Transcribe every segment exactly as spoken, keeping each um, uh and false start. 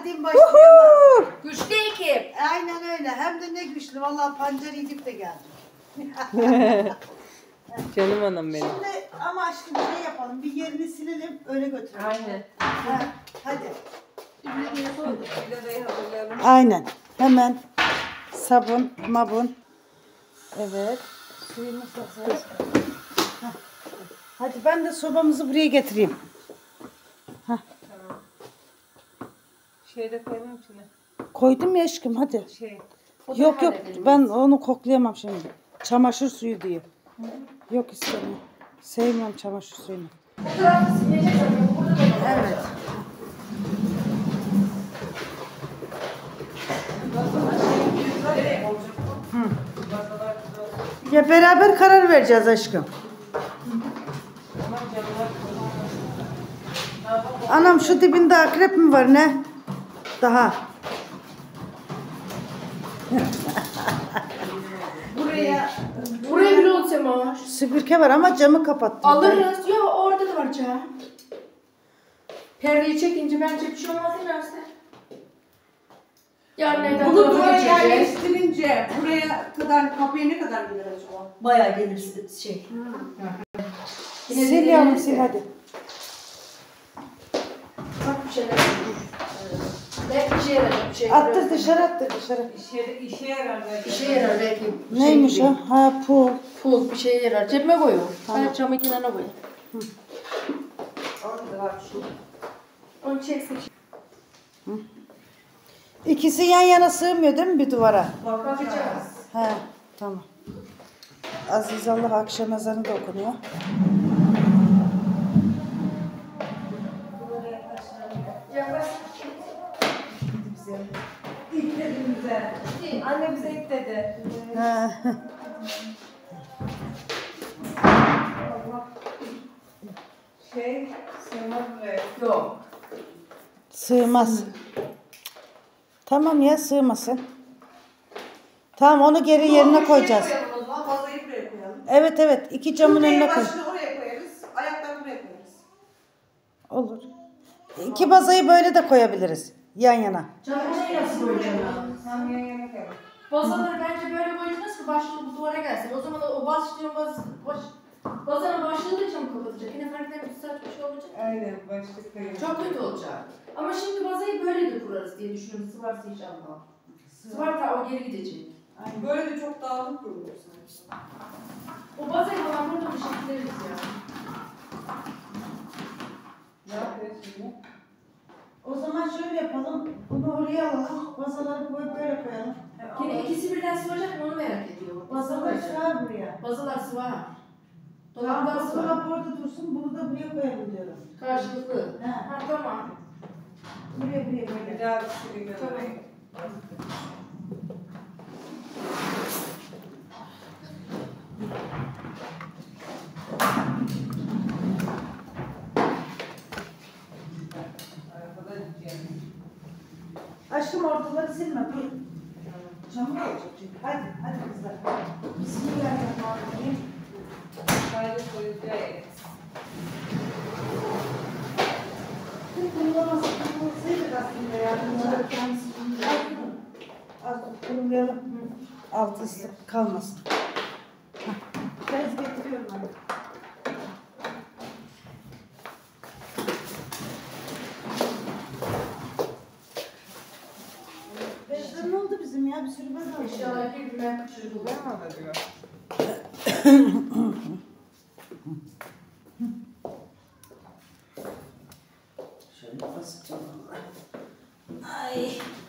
Hadi başlayalım. Güçlü ekip. Aynen öyle. Hem de ne güçlü. Vallahi pancar yiyip de geldim. Canım anam benim. Şimdi ama aşkım şey yapalım. Bir yerini silelim. Öyle götürelim. Aynen. Ha, hadi. Şimdi yapalım. Pilavayı hazırlayalım. Aynen. Hemen sabun, mabun. Evet. Suyumuz hazır. Hah. Hadi ben de sobamızı buraya getireyim. Hah. Tamam. Şeyde koyalım içine. Koydum ya aşkım hadi. Şey. Yok yok ben onu koklayamam şimdi. Çamaşır suyu diye. Yok istemiyorum. Sevmiyorum çamaşır suyunu. Evet. Hı. Ya beraber karar vereceğiz aşkım. Anam şu dibinde akrep mi var ne? Daha. Buraya buraya bir olsa mı? Süpürge var ama camı kapattım. Alırız. Yok orada da var cam. Perdeyi çekince bence bir şey olmaz değil mi Özlem? Yarın evden Bunu tarafa buraya geçeceğiz. yerleştirince buraya kadar kapıya ne kadar gelir acaba? Bayağı gelir şey. Sil yavrum sil hadi. Bak bir şeyler. Belki işe yarar. Bir şey Attır dışarı attır dışarı. İşe, işe yarar belki. İşe yarar belki. Neymiş Şey o? gibi. Ha pul. Pul bir şeye yarar. Cebime koyuyor. Tamam. Ben camın kenarına koyayım. Orada var şu. Onu çeksin. İkisi yan yana sığmıyor değil mi bir duvara? Bakacağız. He tamam. Aziz Allah akşam ezanı da okunuyor. Yaklaş. İlk dedi bize. Anne bize ilk dedi. He. Şey, sığmaz buraya. Yok. Sığmaz. Tamam ya sığmasın. Tamam onu geri yerine koyacağız. O zaman fazlayı buraya koyalım. Evet evet iki camın önüne koy. Başını oraya koyarız. Ayaklarını buraya koyarız. Olur. İki bazayı böyle de koyabiliriz. Yan yana. Camın nasıl koyacağım ya? Tam yan yana koyalım. Basaları bence böyle koyacağız ki başlığı bu duvara gelsin. O zaman o başlığın bas, baş, basanın başlığı da cam kapatacak. Yine fark etmez saç bir şey olacak. Aynen başlık koyalım. Çok kötü olacak. Ama şimdi bazayı böyle de kurarız diye düşünüyorum. Sıvarsa inşallah. Sıvar ta o geri gidecek. Böyle de çok dağınık görünüyor sanki. O bazayı falan burada bir şekilde ya. Ne yapıyoruz şimdi? O zaman şöyle yapalım. Bunu oraya alalım. Bazaları koyup böyle koyalım. Yine ikisi birden sıvacak mı onu merak ediyorum. Bazalar sığar buraya. Bazalar sıvar. Tamam, Dolaplar sıvar. dolap orada dursun. Bunu da buraya koyalım diyorum. Karşılıklı. He. Ha tamam. Buraya buraya Bir böyle. daha bir sürü götüreyim. Arabada gideceğim. Aşkım ortaları silme. Dur. Camı da olacak çünkü. Hadi, hadi kızlar. Bismillahirrahmanirrahim. Sadece koyacağız. Kurulaması, kurulamasıydı aslında ya. Bunları kendisi kurulamasıydı. Az kurulayalım. Altı ıslık kalmasın. Hah. Bez getiriyorum anne. Bezler ne oldu bizim ya? Bir sürü bez aldık. İnşallah bir günden kaçırdı. Ben mi alacağım? Şöyle basacağım Allah. Ay.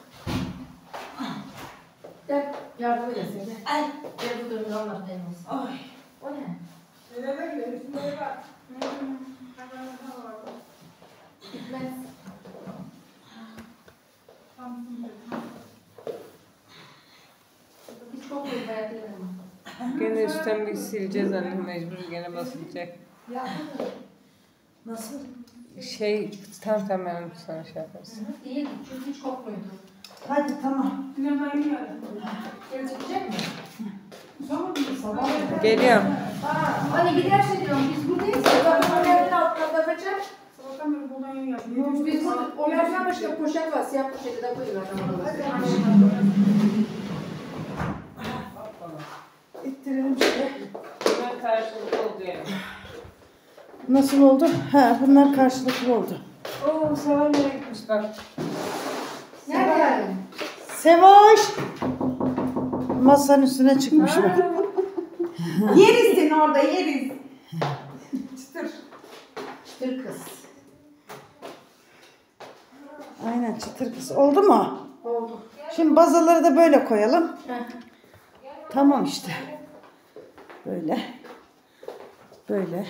Gel yardım edesin gel. Ay. Gel bu durumda anlat en olsun. Ay. O ne? Söyleme gidelim. Üstüne bak. Gitmez. Hiç kokmuyor hayatı yanıma. Gene üstten bir sileceğiz anne mecbur gene basılacak. Nasıl? Şey tam tam ben sana şey yaparız. İyi çünkü hiç kokmuyordu. Hadi tamam. Gel çıkacak mı? Geliyorum. Aa, hani giderse diyorum biz buradayız. Zaten o yerden altına da kaçar. Sabahtan beri buradan yeni yaptım. Biz burada O merdiven başında poşet var. Siyah poşeti de koyuyorlar. İttirelim şöyle. Bunlar karşılıklı oldu yani. Nasıl oldu? Ha, bunlar karşılıklı oldu. Oo, Seval nereye gitmiş bak. Nerede yani? Sevoş! Masanın üstüne çıkmış bak. Yeriz seni orada yeriz. Çıtır. Çıtır kız. Aynen çıtır kız. Oldu mu? Oldu. Şimdi bazaları da böyle koyalım. Heh. Tamam işte. Böyle. Böyle.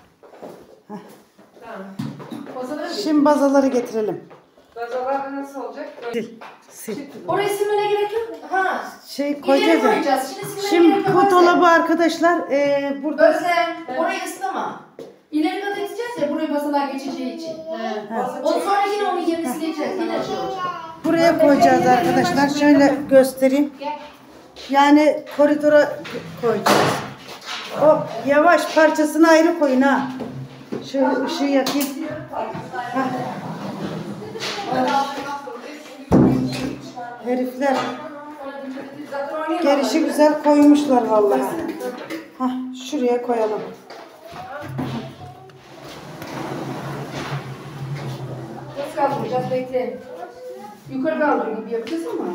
Tamam. Bazaları Şimdi bazaları getirelim. Gazalar nasıl olacak? Böyle Sil. Sil. Oraya silmene gerek yok mu? Ha. Şey İleri koyacağız. ya. koyacağız. Şimdi silmene Şimdi gerek yok. bu Özlem. dolabı arkadaşlar e, burada Özlem, orayı ıslama. İleri kat edeceğiz ya buraya basalar geçeceği için. Ha. Ondan sonra yine onun yerini sileceğiz. Yine şey olacak. buraya koyacağız arkadaşlar. Şöyle göstereyim. Yani koridora koyacağız. Hop yavaş parçasını ayrı koyun ha. Şöyle ışığı yakayım. Hah. Herifler gelişi güzel koymuşlar vallahi. Hah, şuraya koyalım. Nasıl kaldıracağız? Bekle. Yukarı kaldır gibi yapacağız ama.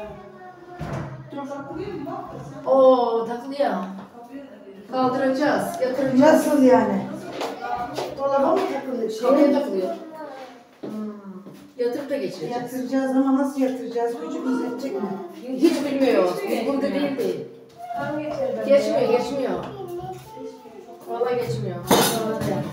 Dur. Oo takılıyor. Kaldıracağız. Yatıracağız. Nasıl yani? Dolaba mı takılıyor? Oraya Şey, takılıyor. Yatırıp da geçireceğiz. yatıracağız ama nasıl yatıracağız? Gücümüz yetecek mi? Hiç bilmiyoruz. Biz burada değil değil. Geçmiyor, geçmiyor. Vallahi geçmiyor. Vallahi.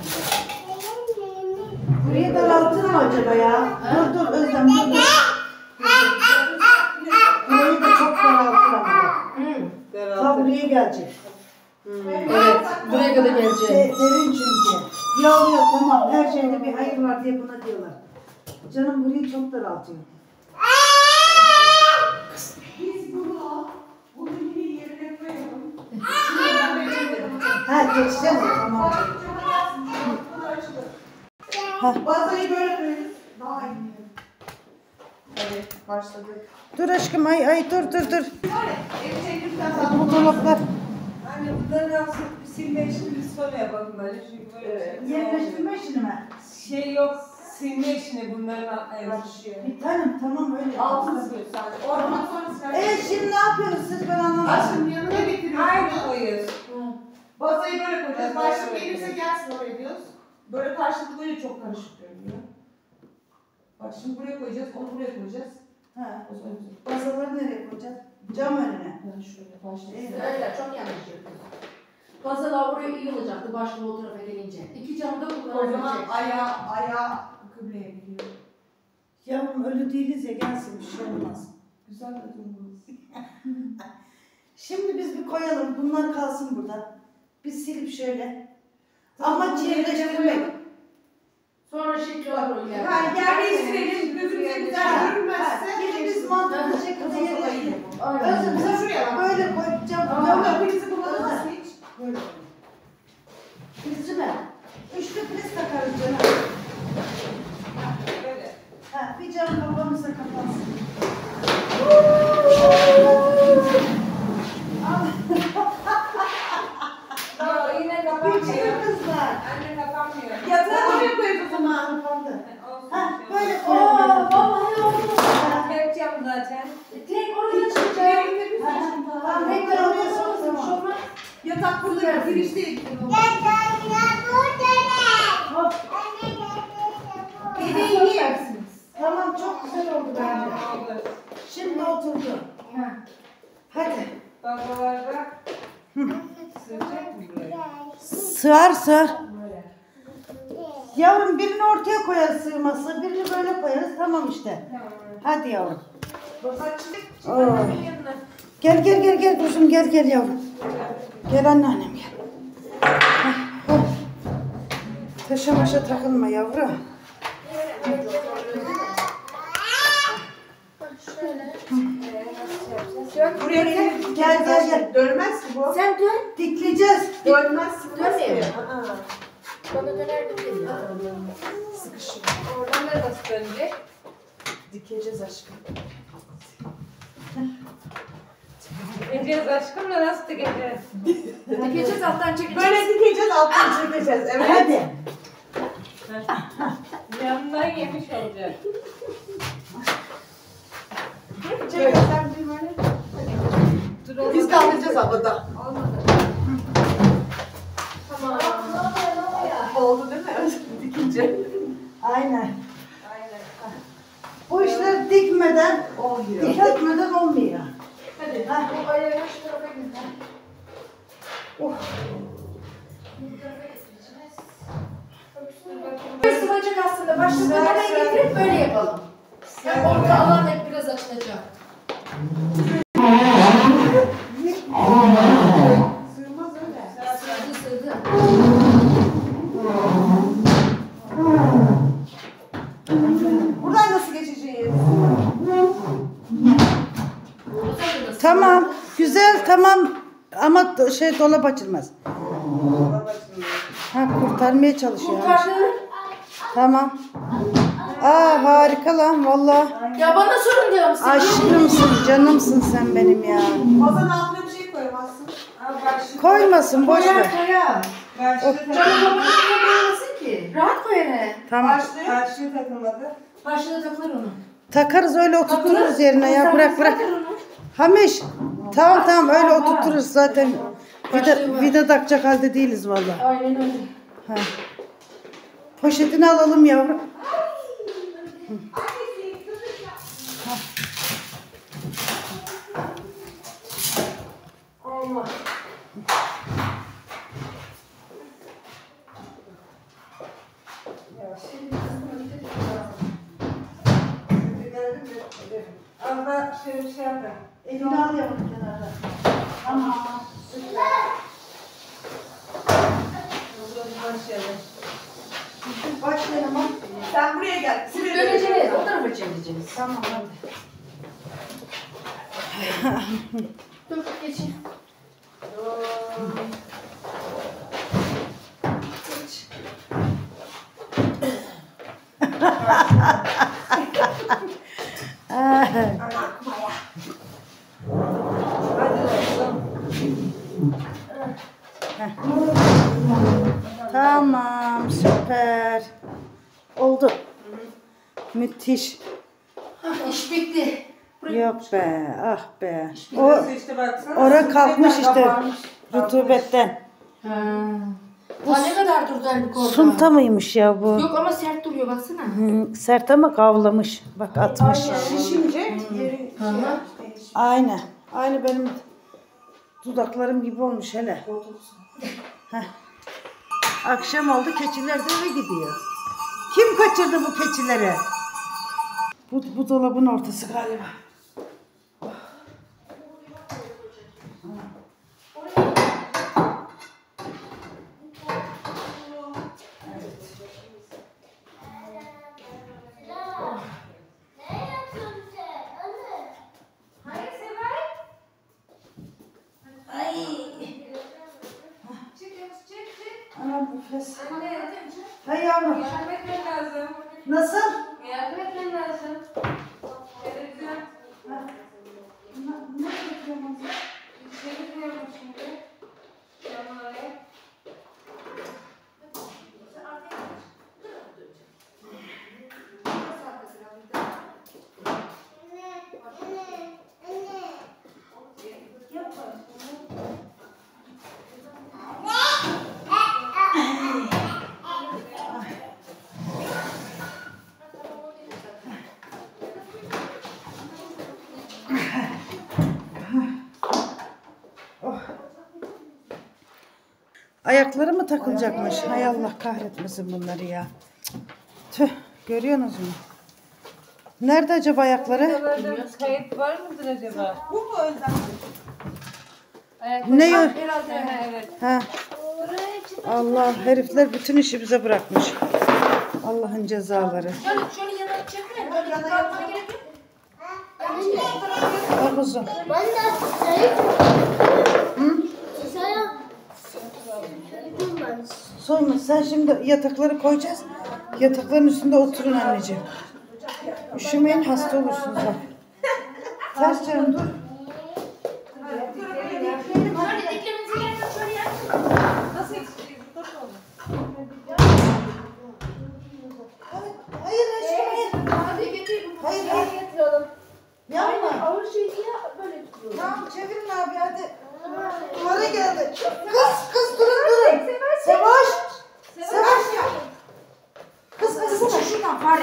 Burayı daraltır mı acaba ya? Dur dur Özlem dur dur. Burayı da çok daraltır ama. Hı. Ta buraya gelecek. Evet, buraya kadar De, gelecek. derin çünkü. Yok yok tamam her şeyde bir hayır var diye buna diyorlar. Canım burayı çok daraltıyor. Biz bunu bunu yine yerine koyalım. Ha geçeceğiz ya tamam. Ha. Bazayı böyle koyarız. Daha iyi. Evet başladık. Dur aşkım ay ay dur dur dur. Ev çekimden Bu dolaplar Anne bunları nasıl silme işini biz sonra yapalım böyle çünkü böyle Evet. yerleştirme işini mi? şey yok, silme işini bunların başlıyor. Bir tanem tamam öyle. Altını siliyor sadece. Oradan sonra siler. Evet şimdi ne yapıyorsunuz siz ben anlamadım. Aşkım yanına getiriyorsun. Aynı koyuyoruz. Bazayı böyle koyacağız. Evet, Başlık evet. gelirse gelsin oraya diyoruz. Böyle karşılıklı böyle çok karışık görünüyor. Bak şimdi buraya koyacağız, onu buraya koyacağız. Ha. O zaman güzel. Basaları nereye koyacağız? Cam önüne. Yani şöyle başlık. Öyle, çok yanlış yapıyorsun. Bazalar oraya iyi olacaktı başlığı o tarafa gelince. İki camda O zaman kullanabilecek. ayağı, ayağı kıbleye gidiyor. Yavrum ölü değiliz ya gelsin bir şey olmaz. Güzel de durumumuz. Şimdi biz bir koyalım. Bunlar kalsın burada. Biz silip şöyle. Amaç yerleştirmek. Sonra şekli var o yer. Yani yerleştirelim, gözümüze güzel görünmezse. Yine biz mantıklı şekilde yerleştirelim. Aynen. Özüm Bize sen şuraya bak. böyle koyacağım. Yok yok birisi kullanamaz hiç. Böyle koy. Prizi mi? Üçlü priz takarız canım. Böyle. Ha, bir cam kapanırsa kapansın. Aa, yine Küçük kapanmıyor. kızlar. Anne kapanmıyor. Yatağı oraya koyuyoruz o zaman. Kapandı. Olsun. Ha, böyle Aa, koyalım. vallahi oldu. Yapacağım zaten. Tek oraya çıkacak. Tamam, Tek bekle oraya oraya sok çıkacak. tamam. Yatak burada girişte yıkıyor. Hop. Dediği iyi yersiniz. Tamam çok güzel oldu bence. Şimdi oturdu. Ha. Hadi. Babalarda sığacak mı buraya? Sığar sığar. Böyle. Yavrum birini ortaya koyarız sığması, birini böyle koyarız tamam işte. Hadi yavrum. Basatçı. Oy. Gel gel gel gel kuzum gel gel yavrum. Gel anneannem gel. Heh, hop. Taşa maşa takılma yavrum. Buraya gel. Gel gel gel. Dönmez ki bu. Sen dön. Dikleyeceğiz. Dönmez. Dönmüyor. Aa. Bana döner de değil. Sıkışıyor. Oradan da bas. dönecek? Dikeceğiz aşkım. Dikeceğiz aşkım da nasıl dikeceğiz? Dikeceğiz alttan çekeceğiz. Böyle dikeceğiz, alttan çekeceğiz. Evet. Hadi. Yanından yemiş olacak. Çek sen bir böyle. Dur olmadı. Biz kaldıracağız havada. Olmadı. Tamam. Oldu değil mi? Dikince. Aynen. Aynen. Bu işler dikmeden, Olmuyor. dikmeden olmuyor. Hadi. Bu ayağı şu tarafa gidelim. Oh. Böyle sıvacak aslında. Başta böyle getirip böyle yapalım. Yani orta alan hep biraz açılacak. Sığmaz öyle. Sığdı sığdı. Buradan nasıl geçeceğiz? Tamam. Güzel, tamam. Ama do- şey dolap açılmaz. Ha, kurtarmaya çalışıyor. Kurtardı. Tamam. Aa, harika lan valla. Ya bana sorun diyorum size. Aşkımsın, canımsın sen benim ya. Masanın altına bir şey koyamazsın. Koymasın, boş ver. Koyar koyar. Başlığı Canım takılmadı. babana koyamazsın ki. Rahat koy hele. Tamam. Başlığı, başlığı takılmadı. Başlığı takılır onu. Takarız öyle oturturuz yerine ya. Sen Bırak bırak. takır onu. Hamiş. Tamam tamam öyle oturturuz zaten. Vida, vida takacak halde değiliz valla. Aynen öyle. Ha. Poşetini alalım yavrum. Allah. Az da şey, şey yapayım. Elini al yavrum kenarda. Tamam. Başlayalım ha. Sen buraya gel. Sibel Döneceğiz. O tarafa çevireceğiz. Tamam hadi. Dur geçin. Geç. Tamam süper. Oldu. Müthiş. Ah, iş bitti. Buraya- Yok be ah be. O Burası işte baksana. ora kalkmış işte Kabarmış. rutubetten. Ha. Bu ne kadar durdu halbuki orada? Sunta mıymış ya bu? Yok ama sert duruyor baksana. Hı, sert ama kavlamış. Bak atmış. Şişince yeri Hı hı. şey yapmış. Aynı. Aynı benim dudaklarım gibi olmuş hele. Heh. Akşam oldu keçiler de eve gidiyor. Kim kaçırdı bu keçileri? Bu, bu dolabın ortası galiba. Ana bu fes. Hay yavrum. Yardım etmen lazım. Nasıl? Yardım etmen lazım. Televizyon. Ne yapıyorum? Çeviriyorum şimdi. Camları. Ayakları mı takılacakmış? Hay Allah kahretmesin bunları ya. Cık. Tüh, görüyorsunuz mu? Nerede acaba ayakları? Videolarda kayıt var mıdır acaba? Bu mu önden? Ayakları- Ne yok? Herhalde. Ha, evet. Ha. Allah herifler bütün işi bize bırakmış. Allah'ın cezaları. Şöyle, şöyle yana çekme. Böyle yana yapmana gerek yok. Bak uzun. Ben de sayıp Saya ben. Soyma sen şimdi yatakları koyacağız. Yatakların üstünde oturun anneciğim. Üşümeyin, hasta olursunuz bak. Ters canım dur. Şöyle diklemenize gerek yok. Şöyle yap. Nasıl yetişeceğiz? Bu taş oldu. Hayır aşkım hayır. Hadi getir bunu. Hayır, hayır. Yatıralım. Yapma. Ağır şey diye böyle tutuyorum. Tamam çevirin abi hadi. Duvara geldi. Kız kız durun durun. Sevoş. Sevoş ya. Kız kız kız. Şuradan fare.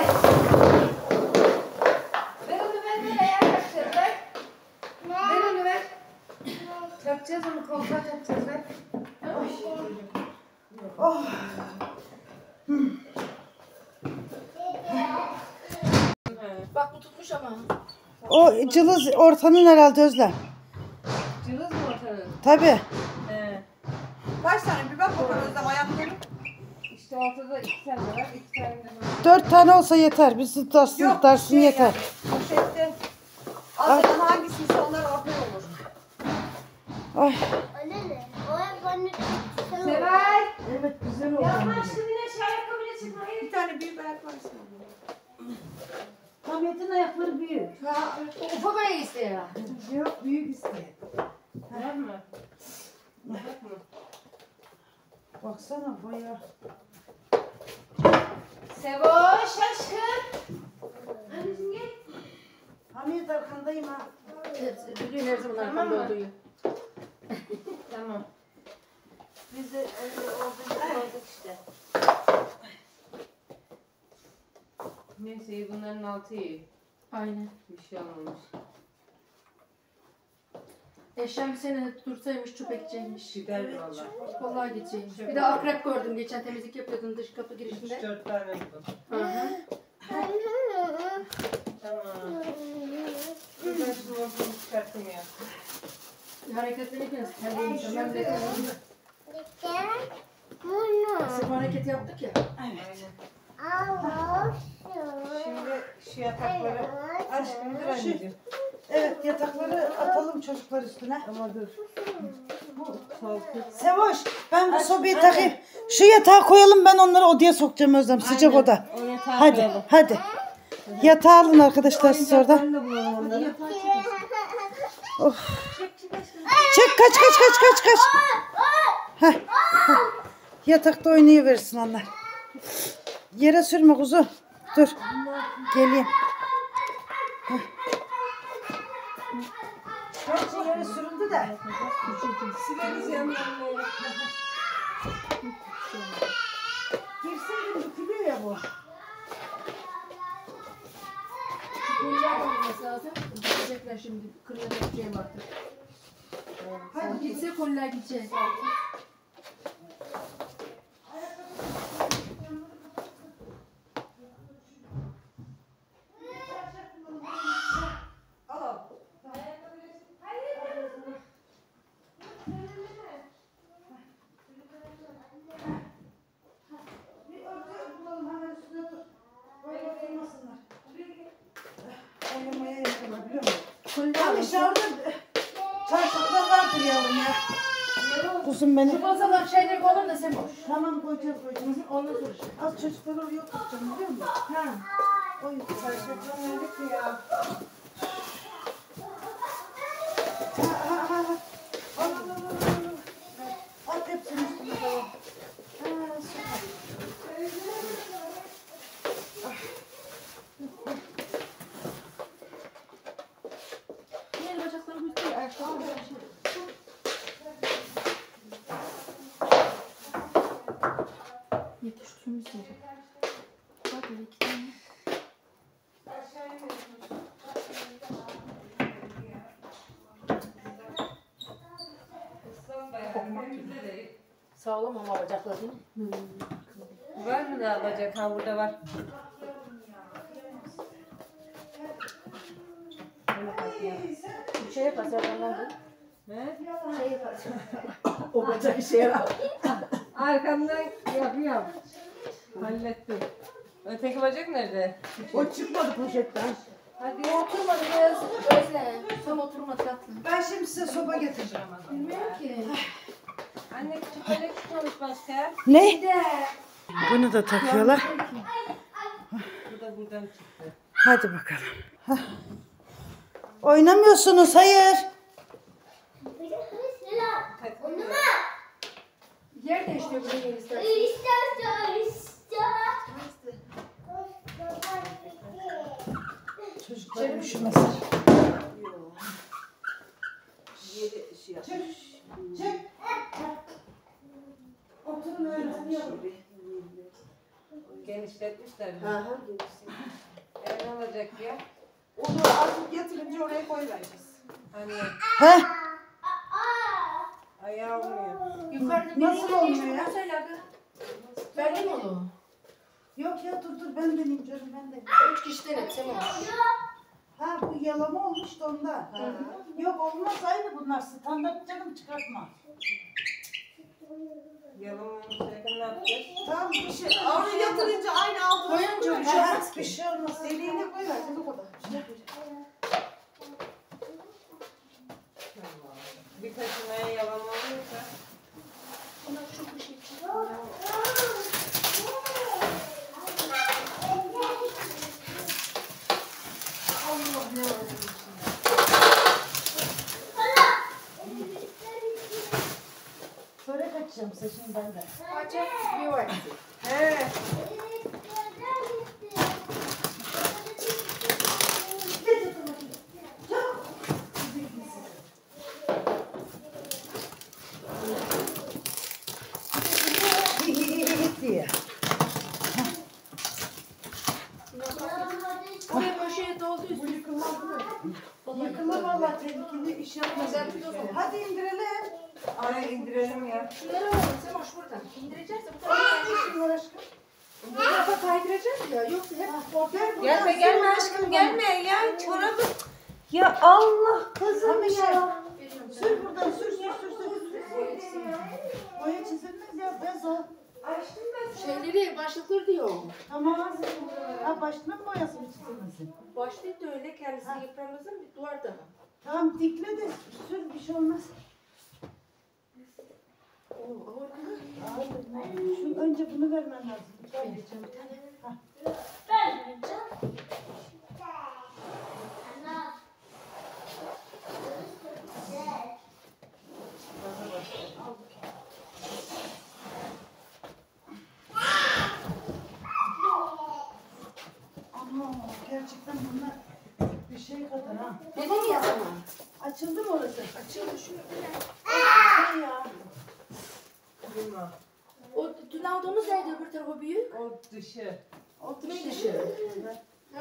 Ver onu ver ver ayağa takacağız ver. Ver onu ver. Takacağız onu koltuğa takacağız ver. Oh. Bak bu tutmuş ama. O cılız ortanın herhalde Özlem. Cılız mı ortanın? Tabii. He. Kaç tane bir bak bakalım Özlem ayakları. İşte ortada iki tane var. İki tane de var. Dört tane olsa yeter. Bir tutarsın Yok, tutarsın şey yeter. yani, poşette. Aslında hangisiyse onlar ortaya olur. Ay. Anne ne? O hep anne. Sever. Evet güzel oldu. Yapma şimdi ne şey ayakkabıyla çıkmayın. Bir tane büyük ayak var. Samet'in ayakları büyük. Ha, ufak ayak iste ya. Yok büyük isteyen. Var mı? Yok mu? Baksana bayağı. Sevoş aşkım. Anneciğim gel. Hamiyet arkandayım ha. Evet, biliyorum her zaman arkamda olduğu. Tamam. Biz de öyle olduğu gibi olduk işte. Neyse iyi, bunların altı iyi. Aynen. Bir şey olmamış. Eşyam bir sene dursaymış çöpe gidecekmiş. Gider valla. Vallahi gidecekmiş. Bir de akrep gördüm geçen temizlik yapıyordum dış kapı Üç girişinde. dört tane buldum. Hı hı. Tamam. Ben şu montumu çıkarttım ya. Hareketlenirken terliymiş. Ben de Bunu. sırf hareket yaptık ya. Aynen. Allah. Şimdi şu yatakları aç bir anneciğim. Evet yatakları atalım çocuklar üstüne. Ama dur. Salkı. Sevoş ben bu sobayı takayım. Şu yatağı koyalım ben onları odaya sokacağım Özlem sıcak Aynen. oda. O yatağı Hadi koyalım. hadi. Yatağı alın arkadaşlar siz orada. Ben de bulalım onları. Of. Çek kaç kaç kaç kaç kaç. Heh. Heh. Yatakta oynayıversin onlar. Yere sürme kuzu. Dur. Geleyim. Heh. Gerçi yere sürüldü de. Sileriz yanlarına. Girsin de dökülüyor ya bu. Kolyar olması lazım. Gidecekler şimdi. Kırılacak bir şey vardır. Hadi gitse kolyar gidecek. Bir örtü bulalım hemen üstüne dur. Böyle oturmasınlar. Oynamaya yapıyorlar biliyor musun? Kolyar Hani olsun. şurada çarşaflar vardır yavrum ya. Kuzum benim. Şu bazalar şeyleri koyalım da sen boş. Tamam koyacağız koyacağız. Ondan sonra. Az çocukları oraya oturtacağım biliyor musun? Ha. O yüzden. Çarşaftan öldük ya. Ha ha ha. Al al al al. At hepsini üstüne tamam. Ha süper. Diğer bacaklarım üstü ayakkabı bir şey. Yetiştirmiş mi? Bak öyle iki tane. Islan bayağı. Elimizde değil. Sağlam ama bacakları değil mi? Var mı daha bacak? Ha burada var. Bir şey yaparsa ondan değil. Ne? Şey yaparsa. O bacak şey yapar. Arkamdan yapıyorum. Hallettim. Öteki bacak nerede? O çıkmadı poşetten. Hadi. Oturmadı biraz özle. Tam oturmadı tatlım. Ben şimdi size soba getireceğim. Bilmiyorum ki. Anne küçük bacak tutmamış başka. Ne? Bir de. Bunu da takıyorlar. Bu da buradan çıktı. Hadi bakalım. Hah. Oynamıyorsunuz, hayır. Yer değiştiriyor buraya yer istersen. Çocuklar üşümesin. Çek. Oturun öğretmenim. Genişletmişler. Hı hı. E, ne olacak ya? Onu artık yatırınca oraya koyvereceğiz. Hani He? ayağı olmuyor. Yukarıda bir Nasıl yere olmuyor değiştiriyor. ya? Söyle abi. Belli mi onu? Yok ya dur dur ben deneyeyim canım ben de. Üç kişiden et sen olur. Ha bu yalama olmuş da onda. Yok olmaz aynı bunlar standart canım çıkartma. Yalım olmuş yakın ne yapacağız? Tamam bir şey. Onu yatırınca aynı altına Koyunca bir şey Ha, olmaz bir ki. şey olmaz. deliğine koyvereceğiz o kadar. Bir taşımaya yalan oluyorsa Ona çok bir şey için. Allah ne var? Börek açacağım saçını ben de. Acayip bir var. he. diye. Buraya böyle şey doldu üstü. Yıkılma valla tehlikeli iş yapma. Güzel bir dozu. Hadi indirelim. Araya indirelim ya. Şunları alalım. Sen hoş buradan. İndireceğiz de bu tarafa. Ne işin var aşkım? Bu tarafa kaydıracağız ya. Yoksa hep ortaya Gelme gelme aşkım gelme ya çorabı. Ya Allah kızım Tamam şey. ya. Sür buradan sür sür sür sür. Boya çizilmez ya bez o. Şeyleri başlıkları diyor. Tamam. Ha başına mı boyası mı çizilmesin? Başlık da öyle kendisi yıpranmasın bir duvarda mı? Tamam dikle de sür bir şey olmaz. Oo, ağır kız. Şu önce bunu vermen lazım. Vereceğim bir tane. Ama gerçekten bunlar bir şey kadar ha. Dedim ya sana. Açıldı mı orası? Açıldı şu. Şey ya. Bilmem. O dün aldığımız neydi öbür tarafı büyük? O dışı. O Ne dışı. dışı? Ha.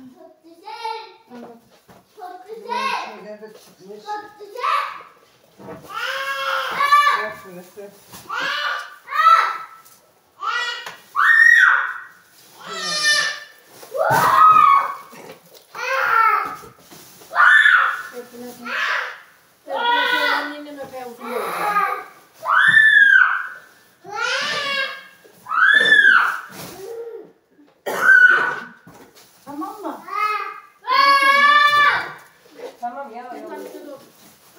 Şeyler de çıkmış. Yok burası. Hepine sen. Hepine sen annemle öpeye uzun oldu. Tamam mı? Tamam ya. Bir yok. tane de o.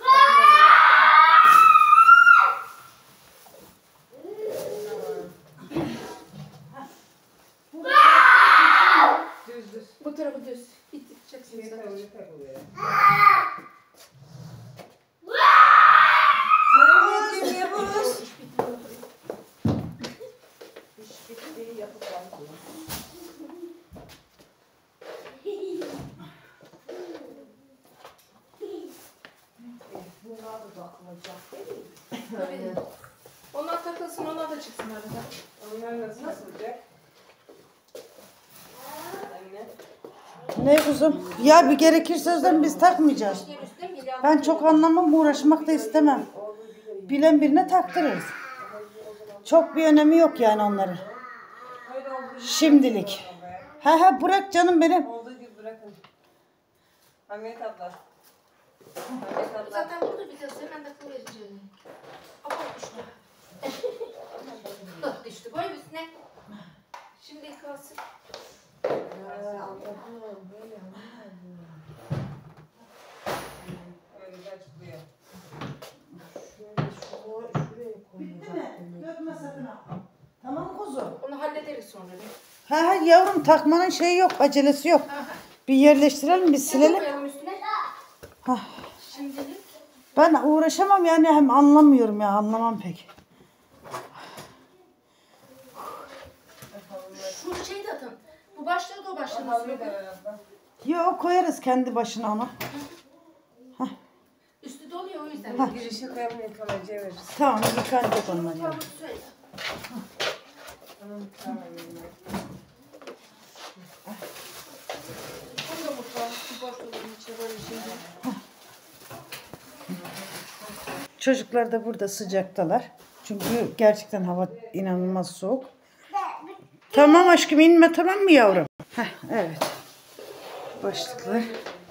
Düz düz. Bu tarafı düz. İttireceksin Şey sen. takılıyor takılıyor. Anneciğim Yavuz. İş bitti yapıp aldım. Bunlar da bakılacak değil mi? Tabii. Onlar takılsın, onlar da çıksın arada. Onlar nasıl asılacak? Anne. Ne kuzum? Ya bir gerekirse özlem biz takmayacağız. İşler üstte milyar. Ben çok anlamam, uğraşmak da istemem. Bilen birine taktırırız. Çok bir önemi yok yani onları. Öyle olduğu gibi Şimdilik. bırakın Ha ha bırak canım benim. oraya. Olduğu gibi bırakın. Hamiyet abla. Hamiyet abla. Zaten burada bir de hemen de kıl vereceğim. Ama düştü. Ih, düştü. Koy üstüne. Şimdi kalsın. Öyle de açılıyor. Bitti mi? Dökme sakın ha. Tamam kuzu. Onu hallederiz sonra. Ha ha yavrum takmanın şeyi yok, acelesi yok. Aha. Bir yerleştirelim, bir silelim. Koyalım üstüne. Hah. Şimdilik. Ben uğraşamam yani, hem anlamıyorum ya, anlamam pek. Şu şeyi de atın. Bu başlığı da o başlığın üstüne koy. Yok, koyarız kendi başına onu. Üstü doluyor o yüzden. Girişe koyalım, yıkamacıya veririz. Tamam, yıkanacak onlar ya. Tamam söyle. Tamam, tamam. Onu da mutfağa. Bu boş dolabın içine böyle şimdi. Çocuklar da burada sıcaktalar. Çünkü gerçekten hava inanılmaz soğuk. Tamam aşkım, inme, tamam mı yavrum? Heh, evet. Başlıklar.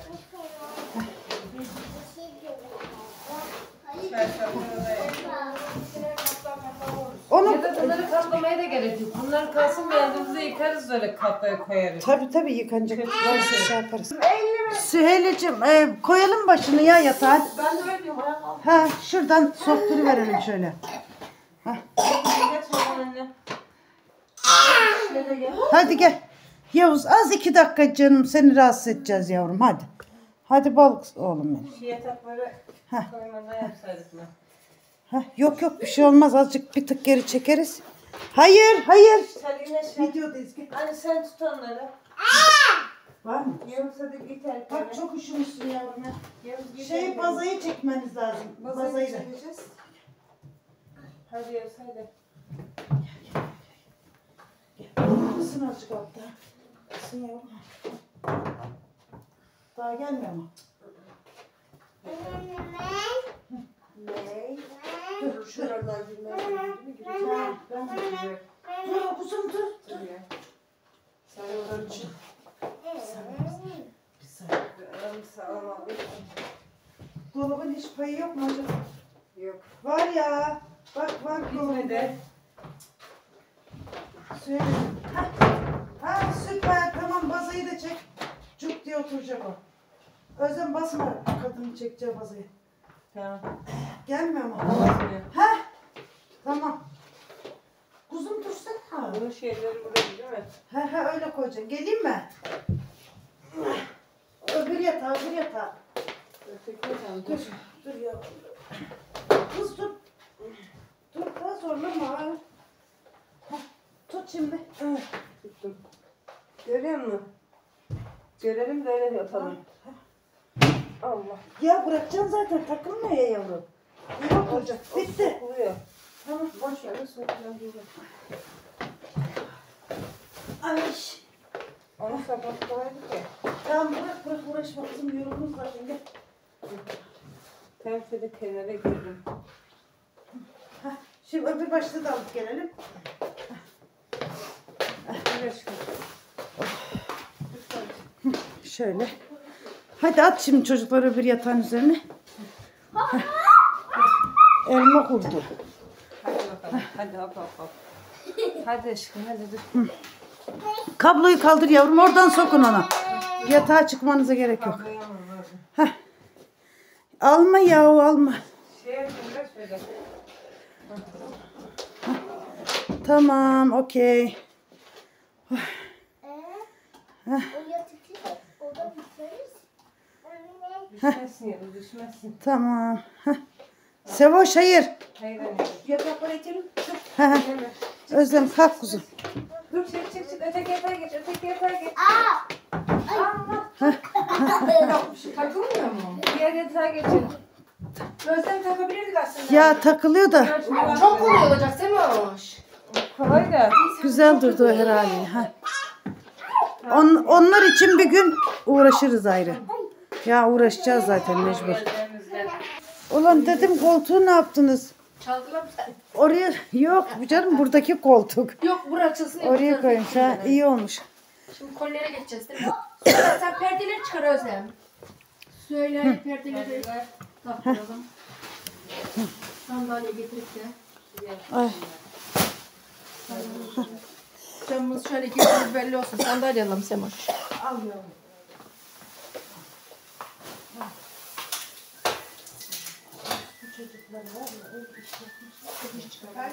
Onu Ya da bunları katlamaya da gerek yok. Bunlar kalsın, beğendiğimizde yıkarız, böyle katlaya koyarız. tabii tabii yıkanacak. Varsa şey yaparız. Süheyl'cim e, koyalım başını ya yatağa. Ben de öyle diyorum. Ayağa kalk. Ha, şuradan sokturuverelim şöyle. Geç bakalım anne. Şöyle gel. Hadi gel. Yavuz az iki dakika canım, seni rahatsız edeceğiz yavrum, hadi. Hadi balık oğlum benim. Şu yatakları Heh. koymadan yapsaydık mı? Heh, yok yok bir şey olmaz, azıcık bir tık geri çekeriz. Hayır hayır. Sen yine şey. Videodayız, git. Anne sen tut onları. Var mı? Yavuz hadi git el. Bak çok üşümüşsün yavrum ya. Yavuz git. Şey el. bazayı çekmeniz lazım. Bazayı Bazayı da. çekeceğiz. Hadi Yavuz hadi. Isın azıcık altta. Isın yavrum. Daha gelmiyor mu? Ne? Dur Şuradan bilmem ne gibi Ha, ben de- giriyor. Dur kuzum dur. Dur. Sen oradan çık. Bir saniye. Aramı sağlam al. Dolabın hiç payı yok mu acaba? Yok. Var ya. Bak var dolabın. Bitmedi. Söyle. Ha. Ha süper, tamam, bazayı da çek. Cuk diye oturacak o. Özlem basma kadını çekeceği bazayı. Tamam. Gelmiyor mu? Olmuyor. Ha? Tamam. Kuzum dursana. Bunun şeyleri burada değil mi? Ha ha öyle koyacaksın. Geleyim mi? Öbür yatağa, öbür yatağa. Öteki tamam. Dur, dur ya. Kız tut. Dur, daha zorlama. Ha. Hah, tut şimdi. Evet. Tuttum. Görüyor musun? Görelim de öyle yapalım. Allah. Ya bırakacaksın zaten, takılmıyor ya yavrum. İyi oturacak. Bitti. Sokuluyor. Tamam. Boş ver. Sokacağım diyorum. Ay. Onu sabah kolaydı ki. Tamam bırak bırak, uğraşma kızım, yoruldum zaten, gel. Tam şöyle kenara girdim. Hah, şimdi öbür başlığı da alıp gelelim. Bir aşkım. Şöyle. Hadi at şimdi çocukları öbür yatağın üzerine. Heh. Elma kurdu. Hadi bakalım. Hadi hop hop hop. Hadi aşkım hadi dur. Kabloyu kaldır yavrum, oradan sokun onu. Yatağa çıkmanıza gerek yok. Kabloyu almam lazım. Heh. Alma yahu, alma. Şey yapayım biraz şöyle. Tamam, okey. Düşmezsin ya düşmezsin. Tamam. Heh. Sevoş hayır. Hayır anne. Yataklara itelim. Özlem kalk kuzum. Dur çık çık çık. Öteki yatağa geç. Öteki yatağa geç. Takılmıyor mu? Diğer yatağa geçin. Gözden takabilirdik aslında. Ya takılıyor da Çok kolay olacak değil mi Oğuz? Kolay da. güzel durdu her hali. Ha. On, onlar için bir gün uğraşırız ayrı. Ya uğraşacağız zaten mecbur. Ulan dedim, koltuğu ne yaptınız? Çaldılar mı sen? Oraya yok canım, buradaki koltuk. Yok bura açılsın. diye Oraya bu koymuş tarafa ha, gittim iyi olmuş. ben. Şimdi kollere geçeceğiz değil mi? Sonra sen perdeleri çıkar Özlem. Söyle perdeleri taktıralım. Sandalye getirip de. Ay. Camımız şöyle girdiğimiz belli olsun. Sandalye alalım Semoş. Al yavrum. Bu çocuklar var ya, öyle iş yapmışlar.